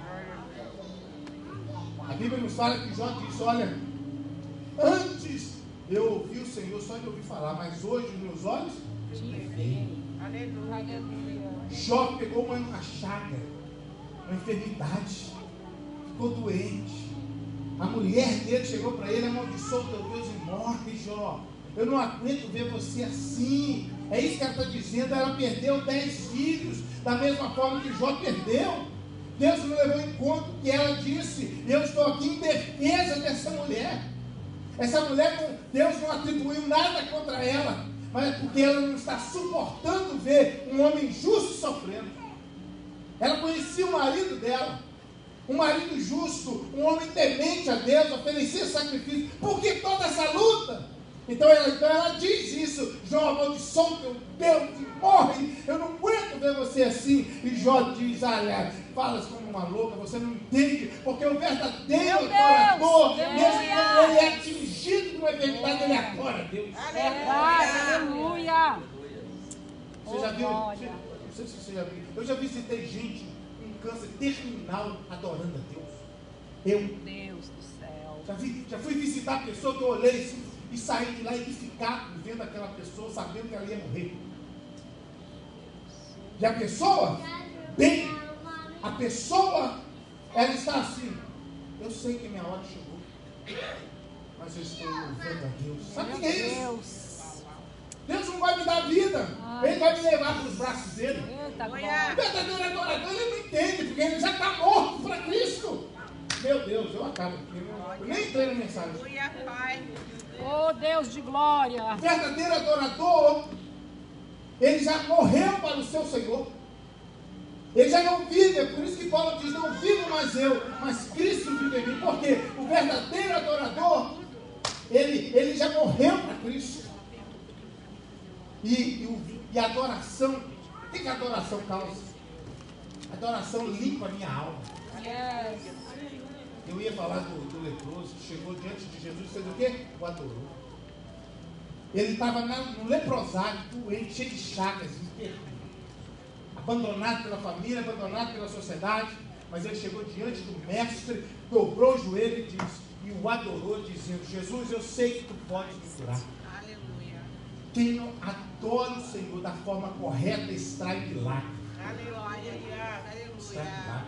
A Bíblia nos fala que Jó diz, olha, antes eu ouvi o Senhor só de ouvir falar, mas hoje os meus olhos veem. Aleluia. Jó pegou uma chaga, uma enfermidade, ficou doente. A mulher dele chegou para ele, amaldiçoou o teu Deus e morre, Jó. Eu não aguento ver você assim. É isso que ela está dizendo. Ela perdeu 10 filhos, da mesma forma que Jó perdeu. Deus não levou em conta o que ela disse. Eu estou aqui em defesa dessa mulher. Essa mulher, Deus não atribuiu nada contra ela, mas é porque ela não está suportando ver um homem justo sofrendo. Ela conhecia o marido dela, um marido justo, um homem temente a Deus, oferecia sacrifício. Por que toda essa luta? Então ela diz isso: Jó, amaldiçoa o teu Deus e morre. Eu não aguento ver você assim. E Jó diz: olha, falas como uma louca, você não entende, porque o verdadeiro adorador, mesmo quando ele é atingido de uma enfermidade, ele adora a Deus. Aleluia. Você já viu? Não sei se você já viu. Eu já visitei gente com câncer terminal adorando a Deus. Meu Deus do céu. Já fui visitar a pessoa que eu olhei assim e saí de lá edificado vendo aquela pessoa, sabendo que ela ia morrer. E a pessoa, bem, a pessoa, ela está assim: eu sei que minha hora chegou, mas eu estou louvando a Deus. Sabe o que é isso? Deus não vai me dar vida, Ele vai me levar para os braços dele. O verdadeiro adorador, ele não entende, porque ele já está morto para Cristo. Meu Deus, eu acabo aqui. Eu nem entrei na mensagem. Oh, Deus de glória. O verdadeiro adorador, ele já morreu para o seu Senhor. Ele já não vive. É por isso que Paulo diz: não vivo mais eu, mas Cristo vive em mim. Porque o verdadeiro adorador, ele já morreu para Cristo. E a adoração, o que a adoração causa? A adoração limpa a minha alma. Eu ia falar do leproso que chegou diante de Jesus, fez o quê? O adorou. Ele estava no leprosário, doente, cheio de chagas, abandonado pela família, abandonado pela sociedade, mas ele chegou diante do mestre, dobrou o joelho e o adorou, dizendo: Jesus, eu sei que tu podes me curar. Aleluia. Quem adora o Senhor da forma correta extrai milagre. Aleluia. Extrai milagre.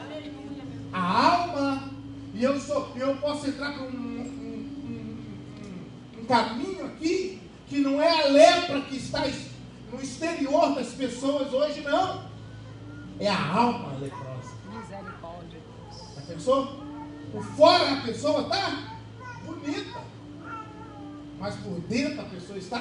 A alma, e eu posso entrar por um caminho aqui, que não é a lepra que está no exterior das pessoas hoje, não. É a alma leprosa. Misericórdia, Deus. Já pensou? Por fora a pessoa está bonita, mas por dentro a pessoa está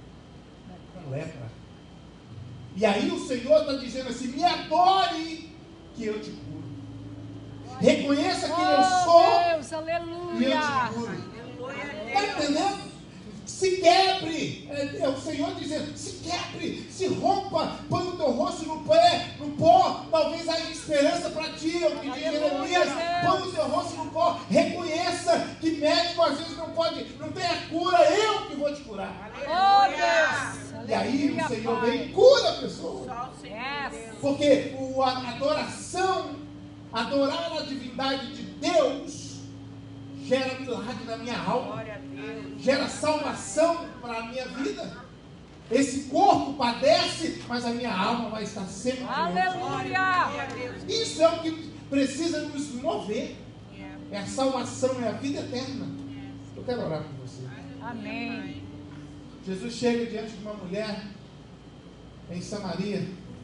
com lepra. E aí o Senhor está dizendo assim: me adore, que eu te curo. Reconheça quem eu sou, Deus, aleluia. e eu te curo. Está entendendo? Se quebre. É o Senhor dizendo: se quebre, se rompa, põe o teu rosto no pó, talvez haja esperança para ti. Eu pedi a Jeremias: põe o teu rosto no pó, reconheça que médico às vezes não tem a cura, eu que vou te curar. Oh, Deus. E aí o Senhor vem e cura a pessoa. Porque a adoração, adorar a divindade de Deus, gera milagre na minha alma, gera salvação para a minha vida. Esse corpo padece, mas a minha alma vai estar sempre aleluia. Isso é o que precisa nos mover. É a salvação, é a vida eterna. Eu quero orar por você. Amém. Jesus chega diante de uma mulher em Samaria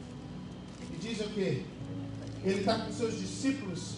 e diz o quê? Ele está com seus discípulos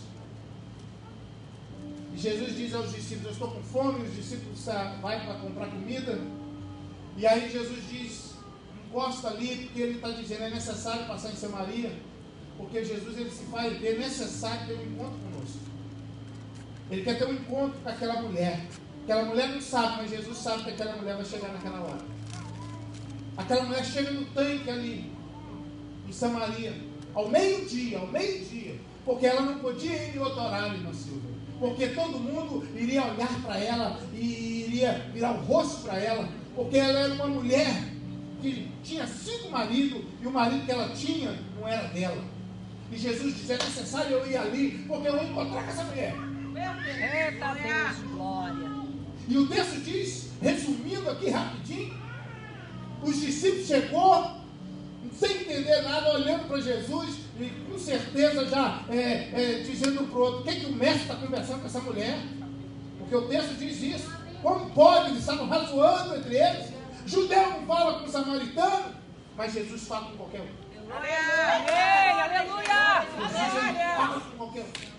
e Jesus diz aos discípulos: eu estou com fome. Os discípulos vai para comprar comida e aí Jesus diz: encosta ali, porque ele está dizendo: é necessário passar em Samaria. Porque Jesus, ele se faz, é necessário ter um encontro conosco. Ele quer ter um encontro com aquela mulher. Aquela mulher não sabe, mas Jesus sabe que aquela mulher vai chegar naquela hora. Aquela mulher chega no tanque ali, em Samaria, ao meio-dia, porque ela não podia ir em outro horário, irmã Silvia, porque todo mundo iria olhar para ela e iria virar o rosto para ela, porque ela era uma mulher que tinha 5 maridos e o marido que ela tinha não era dela. E Jesus dizia: é necessário eu ir ali, porque eu vou encontrar com essa mulher. Eita Deus, glória. E o texto diz, resumindo aqui rapidinho, os discípulos chegou, sem entender nada, olhando para Jesus e com certeza já dizendo um para o outro: o que é que o mestre está conversando com essa mulher? Porque o texto diz isso. Como pode? Eles estavam razoando entre eles. Judeu não fala com o samaritano, mas Jesus fala com qualquer um. Amém, aleluia. Jesus fala com qualquer um.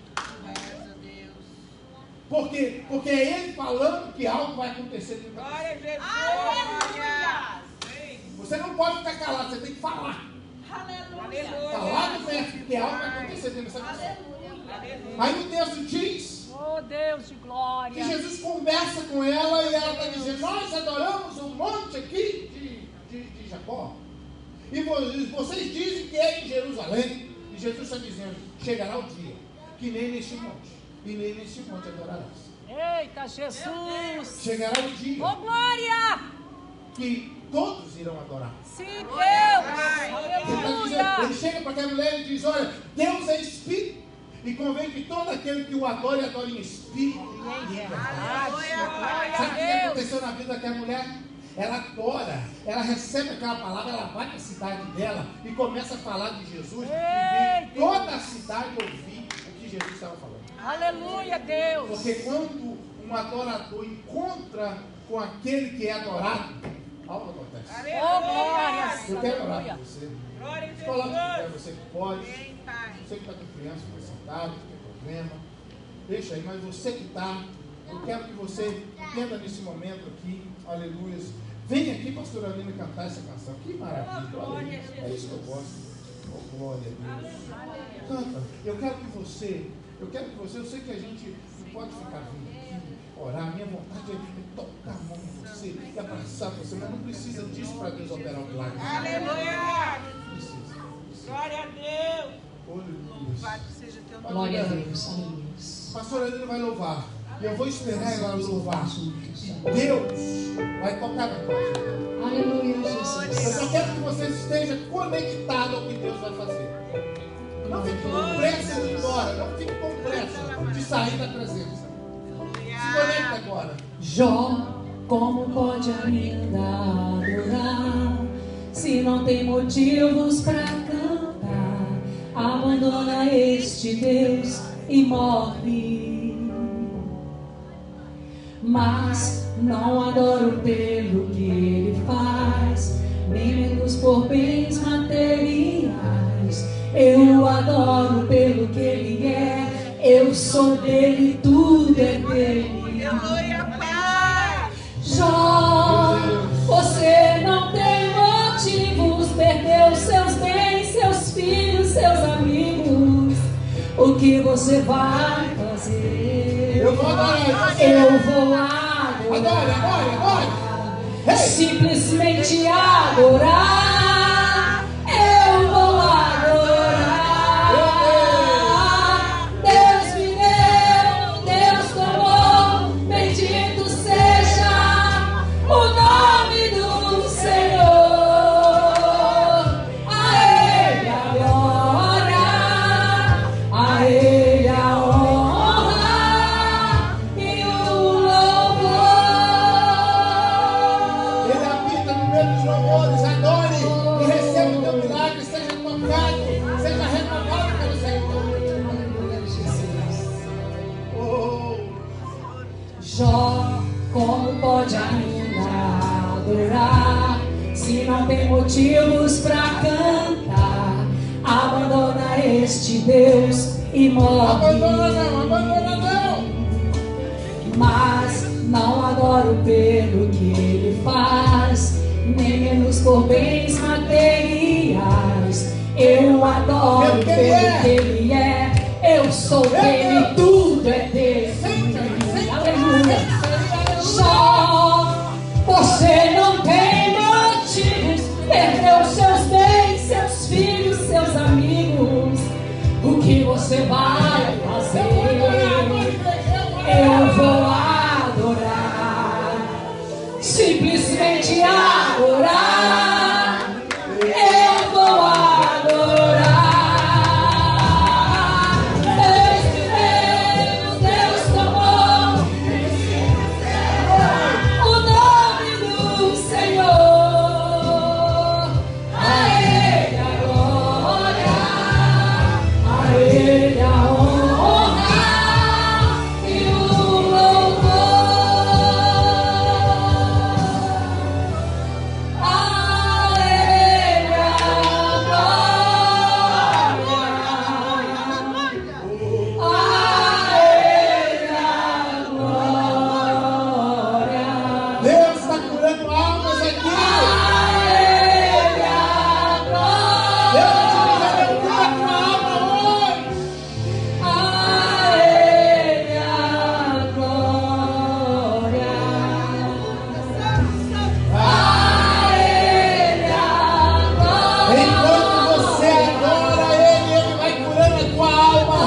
Porque é ele falando que algo vai acontecer dentro da pessoa. Você não pode ficar calado, você tem que falar. Aleluia. Falar do mestre, que algo vai acontecer dentro dessa pessoa. Aí o texto diz, Oh Deus de glória, que Jesus conversa com ela e ela está dizendo: nós adoramos um monte aqui de Jacó. E vocês dizem que é em Jerusalém. E Jesus está dizendo: chegará o dia que nem neste monte e nem neste monte adorarás. Eita Jesus, Chegará o dia oh glória, que todos irão adorar. sim Deus, Ele está dizendo, aleluia. ele chega para aquela mulher e diz: olha, Deus é Espírito, e convém que todo aquele que o adore em Espírito e em verdade. Sabe o que aconteceu na vida daquela mulher? Ela adora, ela recebe aquela palavra, ela vai na cidade dela e começa a falar de Jesus, e vem toda a cidade ouvir o que Jesus estava falando. Aleluia, Deus. Porque quando um adorador encontra com aquele que é adorado, algo acontece. Oh glória, Eu quero orar aleluia. por você. Glória a Coloque de pé, Deus. você que pode. Amém, Pai. Você que está com criança, fica sentado, não tem problema. Deixa aí, mas você que está, eu quero que você entenda nesse momento aqui, aleluia. Vem aqui, pastora Aline, cantar essa canção. Que maravilha, aleluia. É isso que eu gosto. Oh, glória a Deus. Canta. Eu sei que a gente não pode ficar vindo aqui, orar. Minha vontade é tocar a mão em você e abraçar você, mas não precisa disso para Deus operar o milagre. Aleluia. Não precisa. Glória a Deus. Aleluia. Louvado seja teu nome. Glória a Deus, aleluia. Pastora Aline vai louvar. E eu vou esperar ela louvar. Deus vai tocar na tua vida. Aleluia, Eu Jesus. só quero que você esteja conectado ao que Deus vai fazer. Não fique com pressa de ir embora. Não fique com pressa de sair da presença. Se conecta agora. Jó, como pode ainda adorar se não tem motivos para cantar? Abandona este Deus e morre. Mas não adoro pelo que ele faz, nem menos por bens materiais. Eu adoro pelo que ele é, eu sou dele, tudo é dele. Aleluia, Pai. Jó, você não tem motivos, perdeu seus bens, seus filhos, seus amigos. O que você vai fazer? Eu vou adorar. Eu vou adorar. Hey! Simplesmente adorar. Eu vou adorar. Deus me deu, Deus tomou. Bendito seja o nome do Senhor. A Ele a glória, a Ele a honra e o louvor. Ele habita no meio dos louvores. Adore e receba o teu milagre. Seja tocado, seja renovado pelo Senhor. Oh, Jó, como pode ainda adorar se não tem motivos para cantar? Abandona este Deus e morre. abandona não. Mas não adoro pelo que ele faz, nem menos por bens materiais. Eu adoro pelo que Ele é. Eu sou dele, tudo é dele. Aleluia. Só você não tem motivos. Perdeu seus bens, seus filhos, seus amigos. O que você vai fazer? Eu vou adorar. Simplesmente adorar. Eu vou adorar. Deus tomou o nome do Senhor. A Ele a glória, a Ele a honra e o louvor. A Ele a glória. Deus está curando almas aqui. Deus está te curando uma alma hoje. Enquanto você adora Ele, Ele vai curando a tua alma.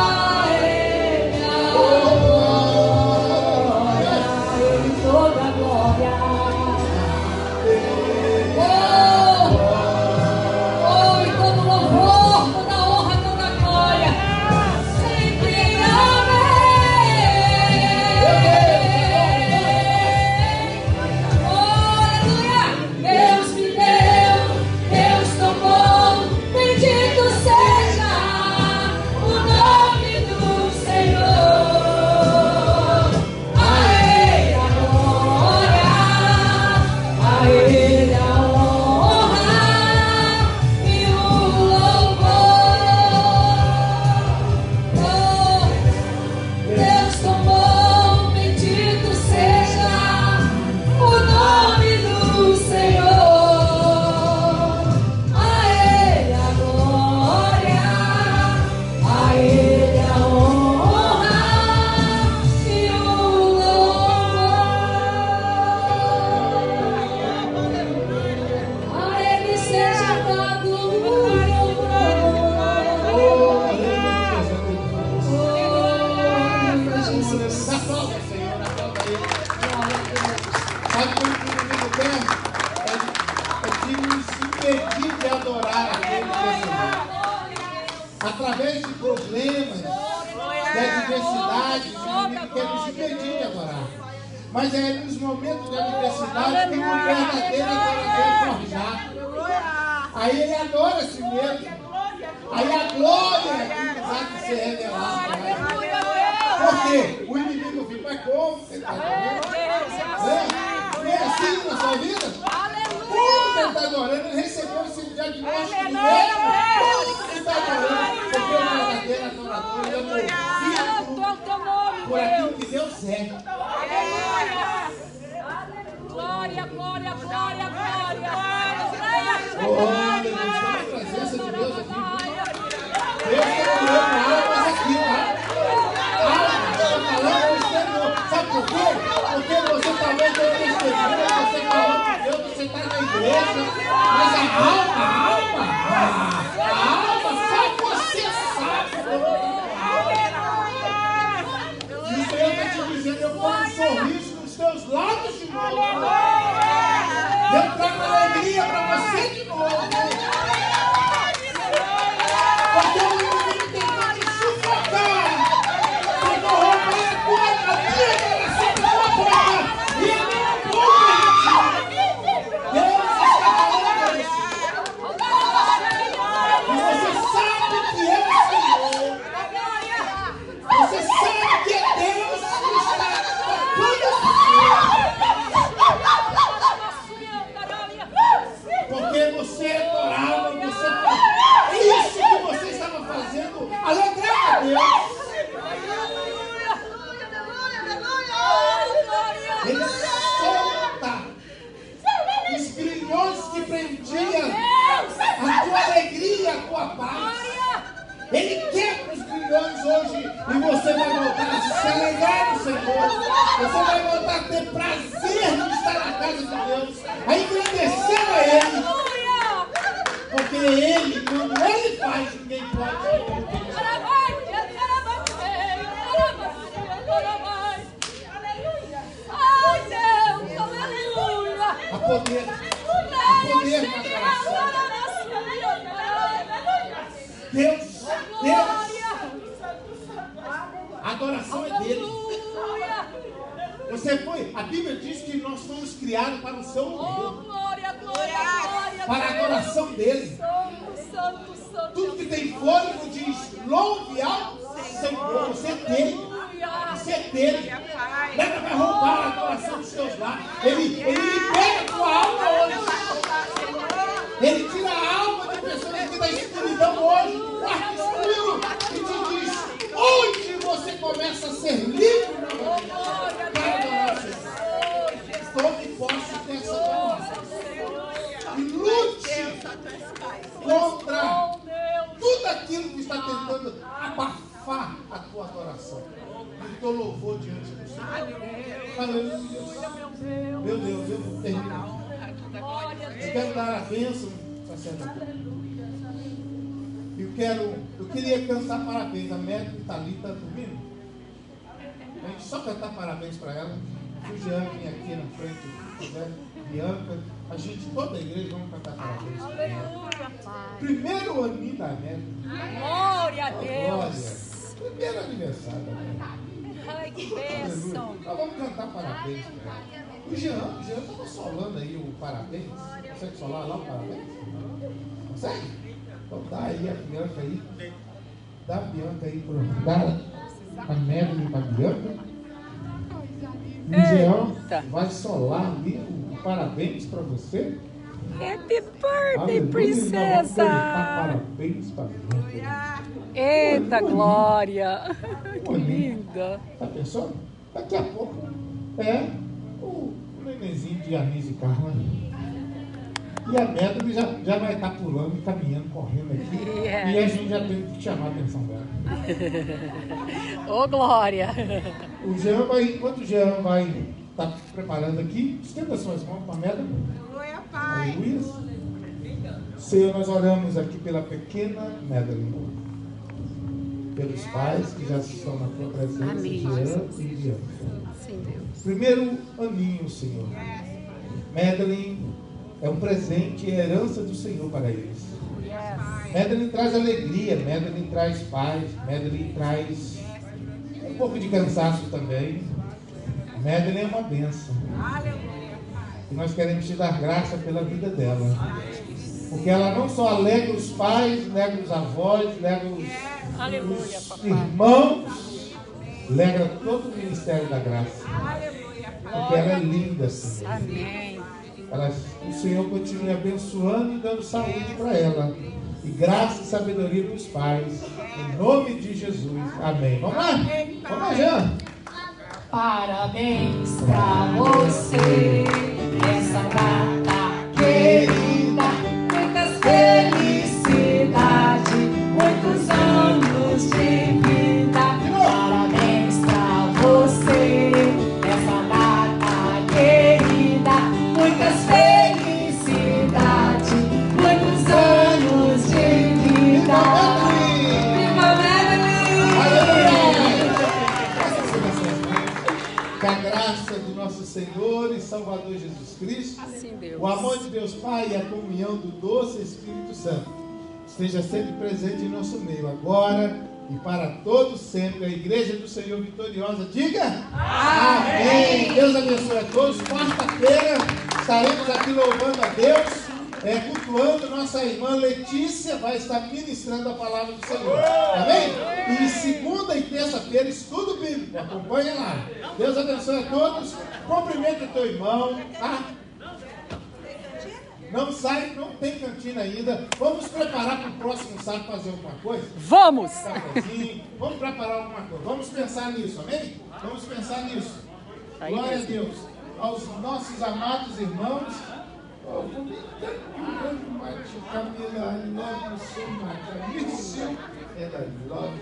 Toda glória. E todo louvor, toda honra, toda glória. Sempre amém. Aleluia. Deus me deu, Deus tomou. Bendito seja o nome do Senhor. A Ele a glória, a Ele a honra e o louvor. Deus tomou, bendito seja o nome do Senhor. A Ele a glória, a Ele a honra e o louvor. A Ele seja dado o Jesus. Aplauda, Senhor, aplauda Ele. Sabe como que o inimigo quer? É de nos impedir de adorar aquele que é Senhor. Através de problemas, de adversidades, o inimigo quer nos impedir de adorar. Mas é nos momentos de adversidade que o verdadeiro adorador é forjado. Aí ele adora a si mesmo. Aí a glória é que vai ser revelada. Por quê? O inimigo fica, mas como? Você está adorando? Não é assim na sua vida? Como você está adorando? Ele recebeu esse diagnóstico mesmo. Como você está adorando? Porque o verdadeiro adorador ele é movido por aquilo que Deus é. Glória, glória, glória, glória. Oh, aleluia, está na presença de Deus aqui. Deus está curando almas aqui, tá? Almas, está falando do Senhor. Sabe por quê? Porque você talvez tenha percebido, você falou com Deus, você está na igreja, mas a alma, só você sabe como está. E o Senhor está te dizendo, eu ponho um sorriso nos teus lábios de novo. Eu trago alegria para você de novo. Porque o inimigo tentou te sufocar. Tentou roubar a tua vida, você tua porta. E ele não pode permitir. Deus está falando a você. E você sabe que é o Senhor. Você sabe que é Deus que está tocando porque você adorava, você isso que você estava fazendo, alegrava a Deus. Ele solta os grilhões que prendiam a tua alegria Ele quebra os grilhões hoje e você vai voltar a se alegrar no Senhor. Você vai voltar a ter prazer de estar na casa de Deus, a engrandecer a Ele. Porque Ele, quando Ele faz, ninguém pode. A poder na adoração. Deus, a adoração é dele. Você foi, a Bíblia diz que nós fomos criados para o seu louvor, para a adoração dele. Tudo que tem fôlego diz: louve ao Senhor. Você é dele. Você é dele. Nada vai roubar a adoração dos seus lares. Ele libera a tua alma hoje. Ele tira a alma de pessoas que da escuridão hoje, do quarto escuro, e te diz: hoje você começa a ser livre para adorar o Senhor. Tome posse dessa adoração. E lute contra tudo aquilo que está tentando abafar a tua adoração e o teu louvor diante do Senhor. Aleluia. Meu Deus, eu vou terminar. Eu quero dar a bênção, sacerdote. Eu queria cantar parabéns. A Médica Thalita está dormindo. A gente só cantar parabéns para ela. O Jean vem aqui na frente, Bianca, a gente, toda a igreja, vamos cantar parabéns para ela. Primeiro aninho da América. Glória a Deus. Primeiro aniversário da América. Ai, que bênção. Nós vamos cantar parabéns para ela. O Jean estava solando aí o parabéns. Consegue solar lá o parabéns? Consegue? Então dá aí a Bianca aí. Dá a Bianca aí dá a Média para a Bianca. E o Jean vai solar ali o parabéns para você. Happy birthday, Aleluia, princesa! Parabéns para a Bianca. Eita, Glória! Que Olha, linda! Tá pensando? Daqui a pouco o nenenzinho de Anísio e Carla. E a Média já vai estar pulando, caminhando, correndo aqui. E a gente já tem que chamar a atenção dela. Ô, Glória! O Jean enquanto o Jean vai estar preparando aqui, estenda suas mãos para a Média. Aleluia. Senhor, nós oramos aqui pela pequena Madeline, pelos pais que já estão na tua presença. Amém. Jean e Bianca. Sim, Deus. Primeiro aninho, Senhor. Madeline é um presente e herança do Senhor para eles. Madeline traz alegria, Madeline traz paz, Madeline traz um pouco de cansaço também. Madeline é uma bênção. E nós queremos te dar graça pela vida dela. Porque ela não só alegra os pais, alegra os avós, alegra os irmãos, alegra todo o ministério da graça. Porque ela é linda, Senhor. Amém. O Senhor continue abençoando e dando saúde para ela. E graça e sabedoria para os pais. Em nome de Jesus. Amém. Vamos lá? Vamos lá, Jean. Parabéns pra você nessa data querida. Muitas felicidades, muitos anos de vida. Parabéns pra você nessa data querida. Muitas felicidades, muitos anos de vida. Que a graça do nosso Senhor e Salvador Jesus Cristo, o amor de Deus Pai e a comunhão do doce Espírito Santo esteja sempre presente em nosso meio, agora e para todos sempre. A Igreja do Senhor vitoriosa, diga amém. Deus abençoe a todos. Quarta-feira estaremos aqui louvando a Deus, cultuando. Nossa irmã Letícia vai estar ministrando a palavra do Senhor. Amém? E segunda e terça-feira, estudo bíblico. Acompanha lá. Deus abençoe a todos. Cumprimente o teu irmão. Tá? Não sai, não tem cantina ainda. Vamos preparar para o próximo sábado fazer alguma coisa? Vamos! Vamos preparar alguma coisa. Vamos pensar nisso, amém? Vamos pensar nisso. Glória a Deus. Aos nossos amados irmãos. Camila, I love you so much. I miss you and I love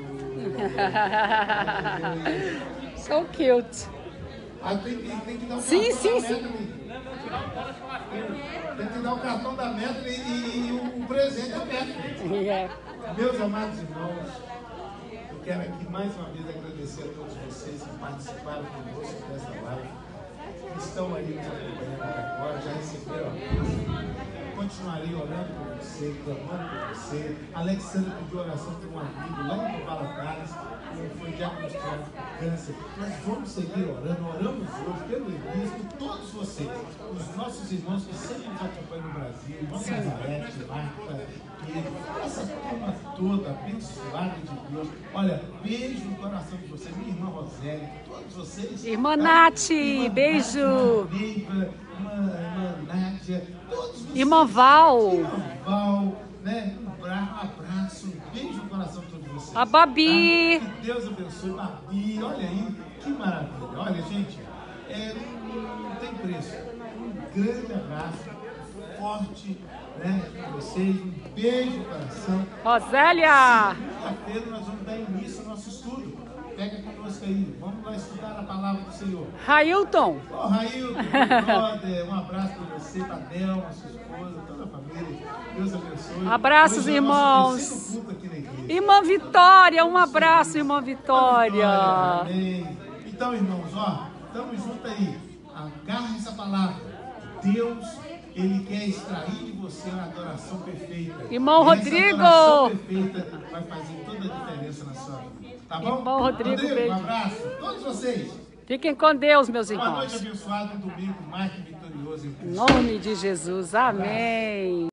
you. So cute. Tem que dar um Sim, cartão sim, da sim. Medley. Tem que dar o cartão da Medley e o presente da Medley. Yeah. Meus amados irmãos, eu quero aqui mais uma vez agradecer a todos vocês que participaram conosco dessa live, que estão aí nos acompanhando até agora, já receberam a bênção. Continuarei orando por você, clamando por você. Alexandre pediu oração por um amigo lá em Valadares, que foi diagnosticado com câncer. Nós vamos seguir orando, oramos hoje pelo Elias, por todos vocês, os nossos irmãos que sempre nos acompanham no Brasil, irmão Nazarete, Marta, Pedro, essa turma toda abençoada de Deus. Olha, beijo no coração de vocês, minha irmã Rosélia, todos vocês. Irmã Nath, beijo. Irmã Neiva, irmã Nádia, todos vocês. Irmã Val. Irmã Val, né? Um abraço, um beijo no coração de todos vocês. A Babi. Tá? Que Deus abençoe, Babi, olha aí, que maravilha. Olha, gente, não tem preço. Um grande abraço, forte, né, para vocês, um beijo no coração. Rosélia. Segunda-feira nós vamos dar início ao nosso estudo. Pega conosco aí, vamos lá estudar a palavra do Senhor. Railton. Ô, Railton, brother, um abraço para você, para Delma, sua esposa, toda a família. Deus abençoe. Abraços, Hoje é o irmãos. nosso terceiro culto aqui na igreja. Irmã Vitória, um abraço, irmã Vitória. Amém. Então, irmãos, ó, estamos juntos aí. Agarra essa palavra. Deus, Ele quer extrair de você uma adoração perfeita. Irmão E essa Rodrigo. adoração perfeita vai fazer toda a diferença na sua vida. Tá bom? Irmão Rodrigo, beijo. Um abraço. Todos vocês. Fiquem com Deus, meus Uma noite irmãos. abençoada, um domingo mais que vitorioso em Em Cristo. nome de Jesus, amém.